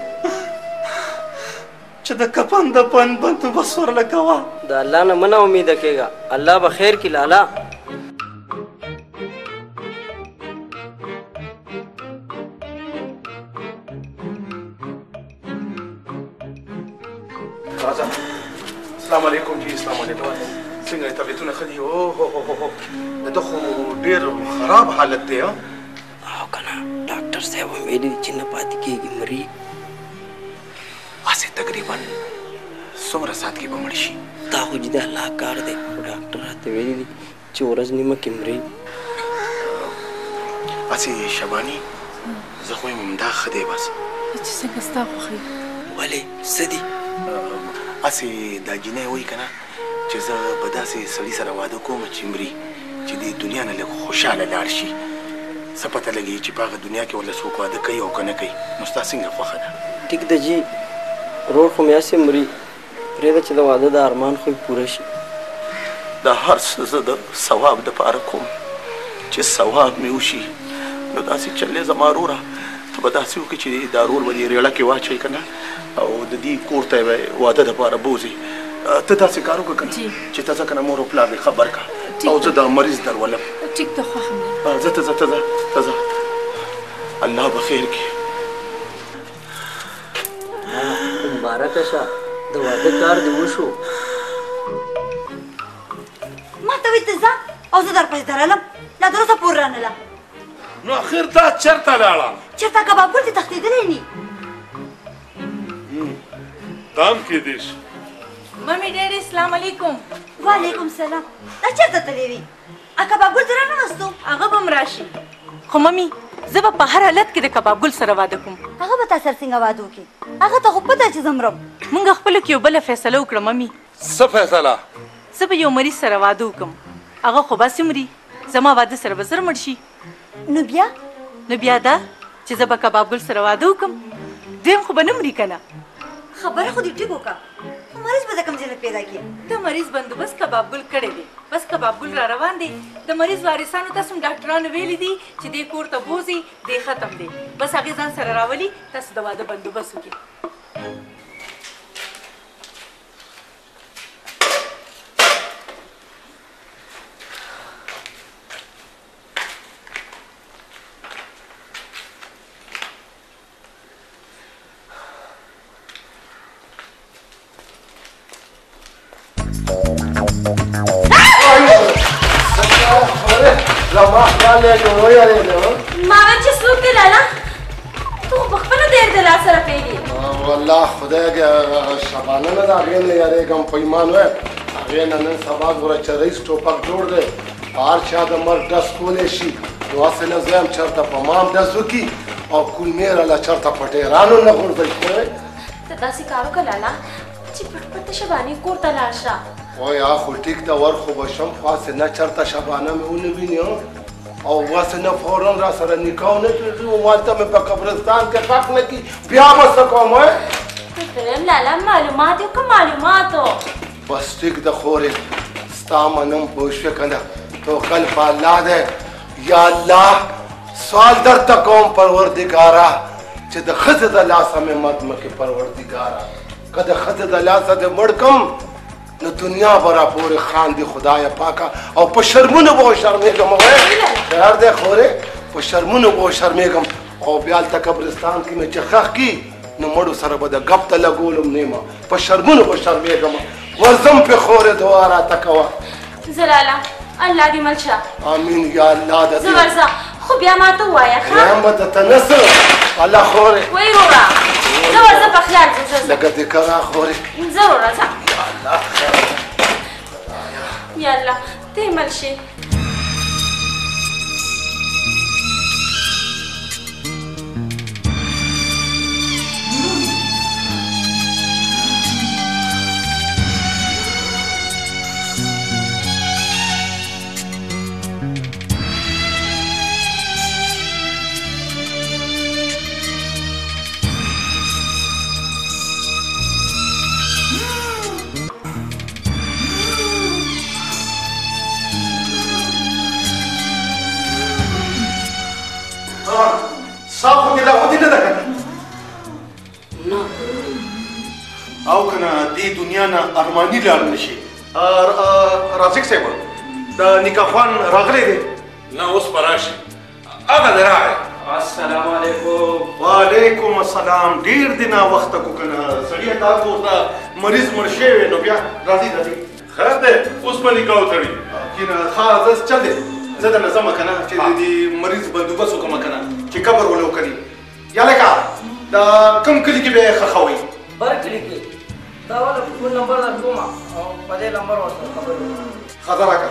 چې د کفن د پن بندوبست ورله کوه. د الله نه مه نا امیده کېږه. الله به خیر کړي لالا. راځه. السلام علیکم جی. السلام علیکم. څنګه یې طبیعتونه ښه دي؟ اوه د ده خو ډېر خراب حالت دی. او که نه ډاکټر صاحب هم ویلي چې نه پاتې کېږي مري. هسې تقریبا څومره ساعت کې به مړ شي؟ دا خو چې د الله کار دی. ډاکټر راته ویلي دي چې ورځ نیمه کې مري. هسې شباني زه خو یم همدا ښه دی بس. چې څنګه ستا خوښي؟ ولې څه دي؟ هسې دا جینۍ وایي که نه چې زه به داسې سړي سره واده کوم چې مري چې د دنیا نه لږ خوشحاله لاړ شي. څه پته لګي چې په هغه دنیا کې ورله څوک واده کوي او که نه کوي. نو ستا څنګه خوښه ده؟ ټیک ده جي. رور خو مې هسې مري. پرېږده چې د واده د ارمان خو پوره شي. دا هر څه زه د ثواب دپاره کوم چې ثواب مې وشي. نو داسې چل دی زما وروره. ته به داسې وکړې چې دا رول به دې ریړه کې واچوې که نه او د دې کور ته به واده دپاره بوځې. ته داسې کار وکړه که نه چې ته ځه که نه مور او پلار دې خبر کړه او زه دا مریض درولم. ټیک ده خوښه مې ځه ته ځه. الله به خیر کړي. مبارکه شه. د واده کار دې وشو. ما ته وایي ته ځه او زه درپسې درلم. لا تر اوسه پورې رانله. نو اخر دا چېرته لاړه؟ چېرته کباب ګل دې تښتېدلی ني. دا هم کېدی شي. ممي ډېډې سلام علیکم. وعلیکم سلام. دا چېرته تللی وي؟ کباب ګل ته رانناستو. هغه به م راشي. خو ممي زه به په هر حالت کې د کباب ګل سره واده کوم. هغه به تا سره څنګه واده وکړي؟ هغه ته خو پته چې زه مرم. موږ خپلو کې یو بله فیصله وکړه ممي. څه فیصله؟ زه به یو مریض سره واده وکړم. هغه خو باسې مري. زما واده سره به زر مړ شي. نو بیا دا چې زه به کباب ګل سره واده وکړم دویم خو به نه مري که نه. خبره خو دې ټیک وکړه. خو مریض به د کوم ځای نه پیدا کړي؟ د مریض بندوبست کباب ګل کړی دی. بس کباب ګل را روان دی. د مریض وارثانو تاسو هم ډاکټرانو ویلي دي چې دې کور ته بوځي دې ختم دی. بس هغې ځان سره راولي تاسو د واده بندوبست وکړي. ماما چې څوک دی لالا؟ ته خو پخپله ډېر د لاس سره پوهېږې. والله خدای شبانه نه ده هغې نه یارېږم په ایمان وایه. هغې نه نن سبا ګوره چې رئیس ټوپک جوړ دی هر چا د مرګ ډز کولی شي. نو هسې نه زه یم چېرته په ما هم ډز وکړي او کولمې راله چېرته په ډېرانو نه غورځوي. پوهې ته داسې کار وکړه لالا چې پټ پټ د شبانې کور ته لاړ شه. وایه خو ټیک ده ور خو به شم خو هسې نه چېرته شبانه مې ونه ویني او هسې نه فورا را سره نکاح ونه کړي او مالته مې په قبرستان کې ښخ نه کړي بیا به څه کوم؟ دریم لالا معلومات یو که معلوماتو. بس ټیک ده خورې ستا منم پوه شوې که نه توکل په الله دی. یا الله سوال درته کوم پروردګاره چې د ښځې د لاسه مې مد مه کړې پروردګاره. که د ښځې د لاسه دې مړ کړم نو دنیا به را پورې خاندي خدایه پاکه او په شرمونو به شرمېږم. خیر دی خورې په شرمونو به شرمېږم او بیا هلته قبرستان کې مې چې ښخ کړي نو مړو سره به د ګپ ته لګولم نیمه په شرمونو به شرمېږم. ورځم پې خورې دعا راته کوه. زه لالا الله دې مل شه. امین یا الله د زه ورځه خو بیا ما ته ووایه ښه؟ وایم به درته نه څه الله خورې وایي وروره زه ورځه په خیال ځه. لکه دې که را خورې زه وروره ځه. یا الله ته مل شي. صاحو دې لا ودې نه ده کنه؟ نه او کنه دې دنیا نه ارماني لاړ نشي. رازق صاحب د نکاح خوان راغلی دی؟ نه اوس به راشي. هغه دی راغی. السلام علیکم. وعلیکم السلام. ډېر دې ناوخته کو کنه سړیه تا کور ته مریض مړ شوی نو بیا راځي راځي. خیر دی اوس به نکاح وتړي. کنه ښه زه چل دی زه درنه ځمه که نه چې د دې مریض بندوبست وکړم که نه چې قبر ولې وکړي. یا لکه دا کوم کلي کې به یې ښخوئ؟ بر کلي کې دا والا فون نمبر در کوم او په دې نمبر ورسره خبرې وکړه. ښه ده راکړه.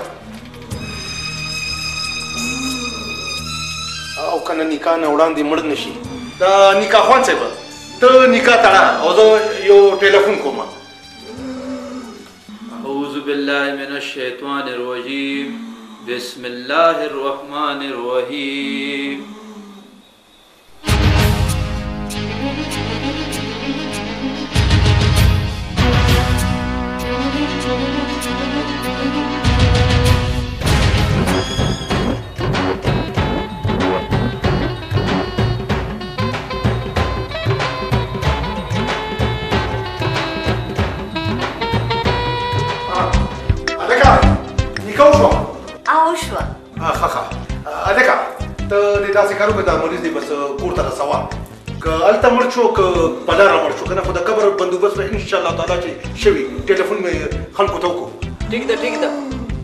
او که نه نکاح نه وړاندې مړ نه شي. دا نکاح خوان صاحب ته نکاح تړه او زه یو ټلیفون کوم. أعوذ بالله من الشيطان الرجيم بسم الله الرحمن الرحيم نکاح وشوه؟ او شوه. ښه ښه هلکه ته دې داسې کار وکړه دا مریض دی بس کور ته رسوه. که هلته مړ شو که په لاره مړ شو که نه خو د قبر بندوبست به انشاءالله تعالی چې شوي ټلیفون مې خلکو ته وکړو. ټیک ده ټیک ده.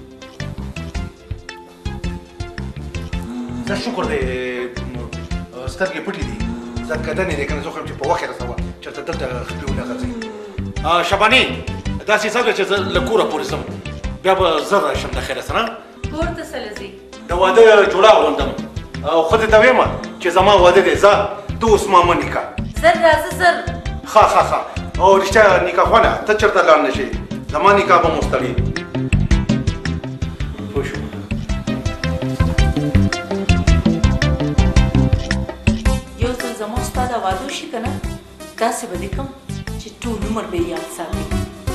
زه شکر دی سترګې پټې دي زرکدنې دی که نه زه خو یم چې په وخت یې رسوه چېرته دلته خپې ونه غځوي. شباني داسې حساب دی چې زه له کوره پورې ځم بیا به زر راشم د خیره سره. کور ته څه لځې؟ د واده جوړه اغوندم او ښځې ته ویم چې زما واده دی ځه ته اوس ما مه نکاح. زر راځه زر. ښه ښه ښه او رښتیا نکاح خوانه ته چېرته لاړ نه شې زما نکاح به مو ستړي. پوه شو. یو ځل زما ستا د واده وشي که نه داسې به دې کړم چې ټول عمر به یې یاد ساتې.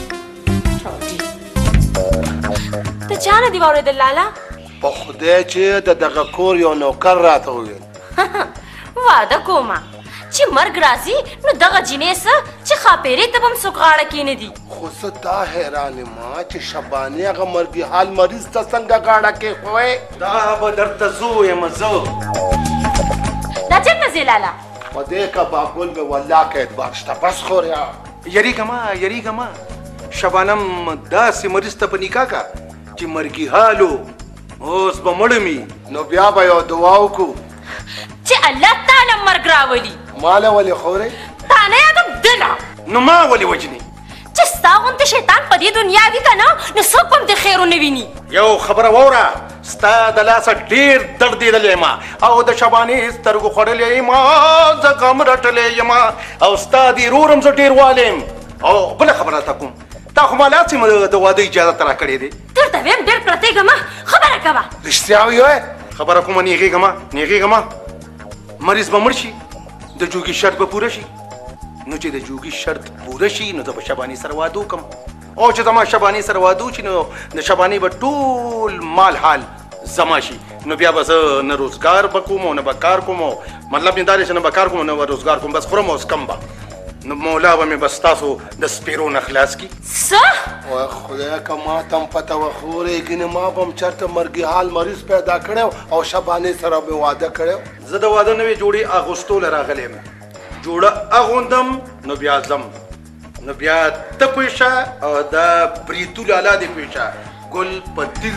ته چا نه دي واورېدل لالا؟ په خدای چې د دغه کور یو نوکر راته وویل واده کومه چې مرګ راځي نو دغه جینۍ څه چې ښاپېرې ته به هم څوک غاړه کېنږدي. خو زه دا حیران یم چې شبانې هغه مرګي حال مریض ته څنګه غاړه کېښوی؟ دا به درته زه یم زه. دا چېرته ځې لالا؟ په دې کباب ګل مې والله که اعتبار شته بس خوریا. یریږه مه یریږه مه شبانم داسې مریض ته په نکاح که چې مرګي حالو اوس به مړمي نو بیا به یو دعا وکړو چې الله تعالی مرګ راولي. ماله ولې خورې؟ تا نه یادم دله نو ما ولې وجنې؟ چې ستا غوندې شیطان په دې دنیا وي که نه نو څوک به هم د خیر ونه ویني. یو خبره واوره ستا د لاسه ډېر دردېدلی یم او د شبانې سترګو خوړلی یم زه غم رټلی یم او ستا د رور هم زه ډېر والی یم. او بله خبره تا کوم تا خو ما لاسې د واده اجازت را کړې دی. درته ویم ډېر پرتېږه مه خبره کوه. رښتیا ویوې؟ خبره کومه نیغېږه مه نیغېږه مه. مریض به مړ شي د جوګي شرط به پوره شي نو چې د جوګي شرط پوره شي نو زه به شباني سره واده وکړم او چې زما شباني سره واده وشي نو د شباني به ټول مال حال زما شي نو بیا به زه نه روزګار به کوم او نه به کار کوم مطلب مې دا دی چې نه به کار کوم نه به روزګار کوم بس خورم او څکم به نو مولا به مې بس تاسو د سپیرو نه خلاص کړي. څه؟ وای خدایه که ما ته هم پته وه خورې ګینې ما به هم چېرته مرګي حال مریض پیدا کړی او شبانې سره مې واده کړی. زه د واده نوې جوړې اغوستو له راغلی یم جوړه اغوندم نو بیا ځم نو بیا ته پوه شه او د بریتو لالا دې پوه شه ګل په دل.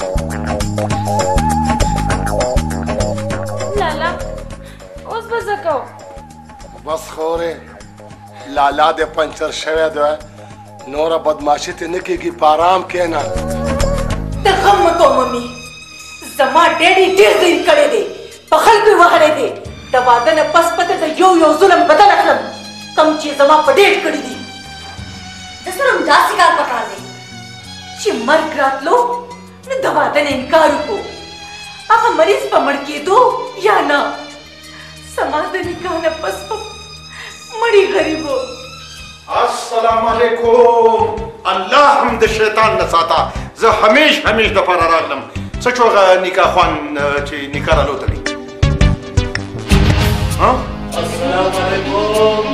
لالا اوس به زه کوم. بس خورې لالا دې پنچر شوی دی نوره بدماشي تې نه کېږي په ارام کښېنه. ته غم مه کوه ممي. زما ډیډي ډېر ضعیف کړی دی، په خلکو یې وهلی دی. د واده نه پس پته د یو ظلم بدل اخلم کوم چې زما په ډېر کړي دي. د سره همداسې کار پکار دی چې مرګ راتلو نو د واده نه انکار وکړو. هغه مریض په مړ کېدو یا نه، زما د نکاح نه پس په مړی غریبو. السلام علیکم. الله هم د شیطان نه ساته. زه همیش د پاره راغلم. څه چې هغه نکاح خوان چې نکاح رالوتلی. السلام علیکم.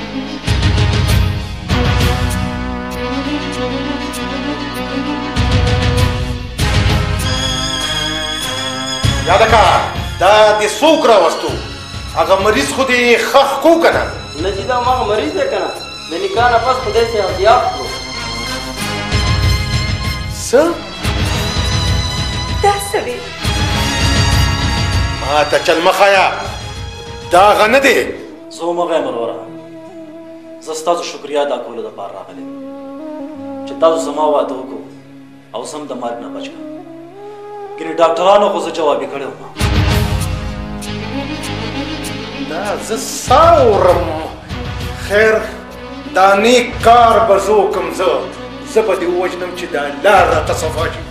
یاده کا دا دې څوک راوستو؟ هغه مریض خو دې خخ کو که نه؟ نه چې دا هماغه مریض دی که نه، د نکاح نه پس خدای سي احتیاط کړو. څه؟ دا څه دی؟ ما ته چل مه ښایه، دا هغه نه دی. زه همغه یم وروره. زه ستاسو شکریا ادا کولو دپاره راغلی یم چې تاسو زما واده وکړو او زه هم د مرګ نه بچ کړم. ګینې ډاکټرانو خو زه جوابي کړی وم. دا زه ساورم. خیر دا نیک کار به زه وکړم. زه به دې ووژنم چې دا لار راته صفا شي.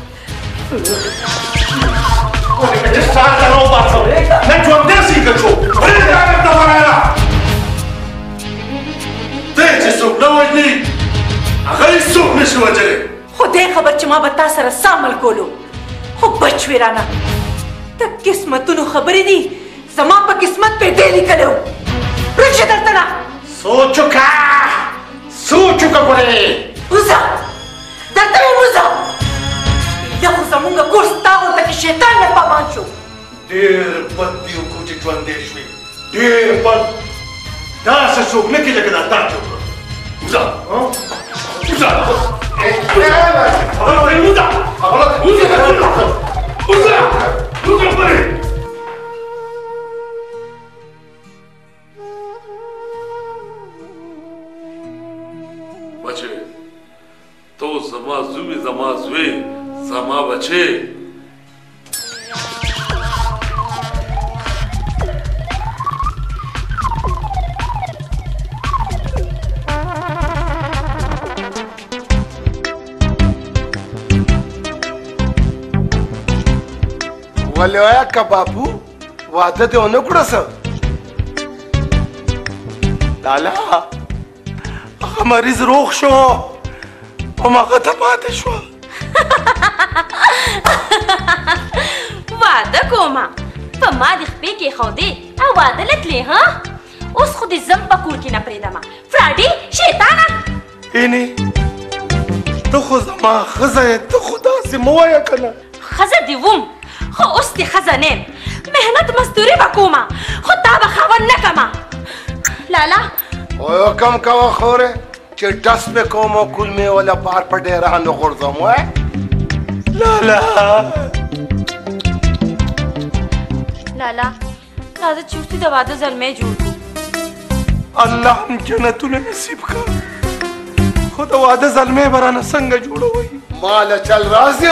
سار ته راوباسم، نن ژوندی سي که څوک. پرېږده هغه ته ورایه. دی چې څوک نه وژني هغه هېڅ څوک نه شي وژلی. خدای خبر چې ما به تا سره څه عمل کولو، خو بچ وې رانه. د قسمتونو خبرې دي، زما په قسمت په دې لیکلی و. پرېږده دلته نه. سوچ وکړه، سوچ وکړه ګورې. وځه دلته مې وځه. یا خو زمونږ کور ستا غونته کې شیطان نه پامان شو. ډېر بد دي وکړو چې ژوندی شوې. ډېر بد. داسې څوک نه کېږي که دا تا چې وکړه. وځه بچه تو زما زوی زما زوی زما بچه. ولې وایه که بابو واده دې ونه کړه څه؟ لالا هغه مریض روغ شو، هماغه ته پاتې شوه. واده کومه په ما دې خپې کېښودې او واده له تلې ها؟ اوس خو دې زم په کور کې نه پرېږدمه. فراډي شیطانه. اینې ته خو زما ښځه یې، ته خو داسې مه وایه که نه. ښځه دې وم خو اوس دې ښځه نه یم. محنت مزدوري به کومه خو تا به خاوند نه کمه. لالا وایو کم کوه خورې چې ډس مې کوم او کول مې وله بار په ډېران وغورځوم. وایه لالا لالا راځه چې اوس دې د واده زلمی جوړ کړو. الله هم جنتونه نصیب کړه، خو د واده زلمی به رانه څنګه جوړوئ؟ ماله چل راځي.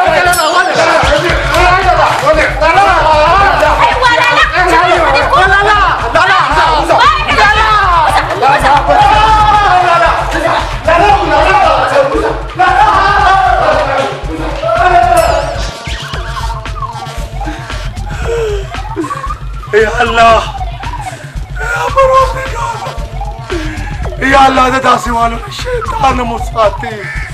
یا الله یا الله د داسې والو نه شیطان مو ساتي.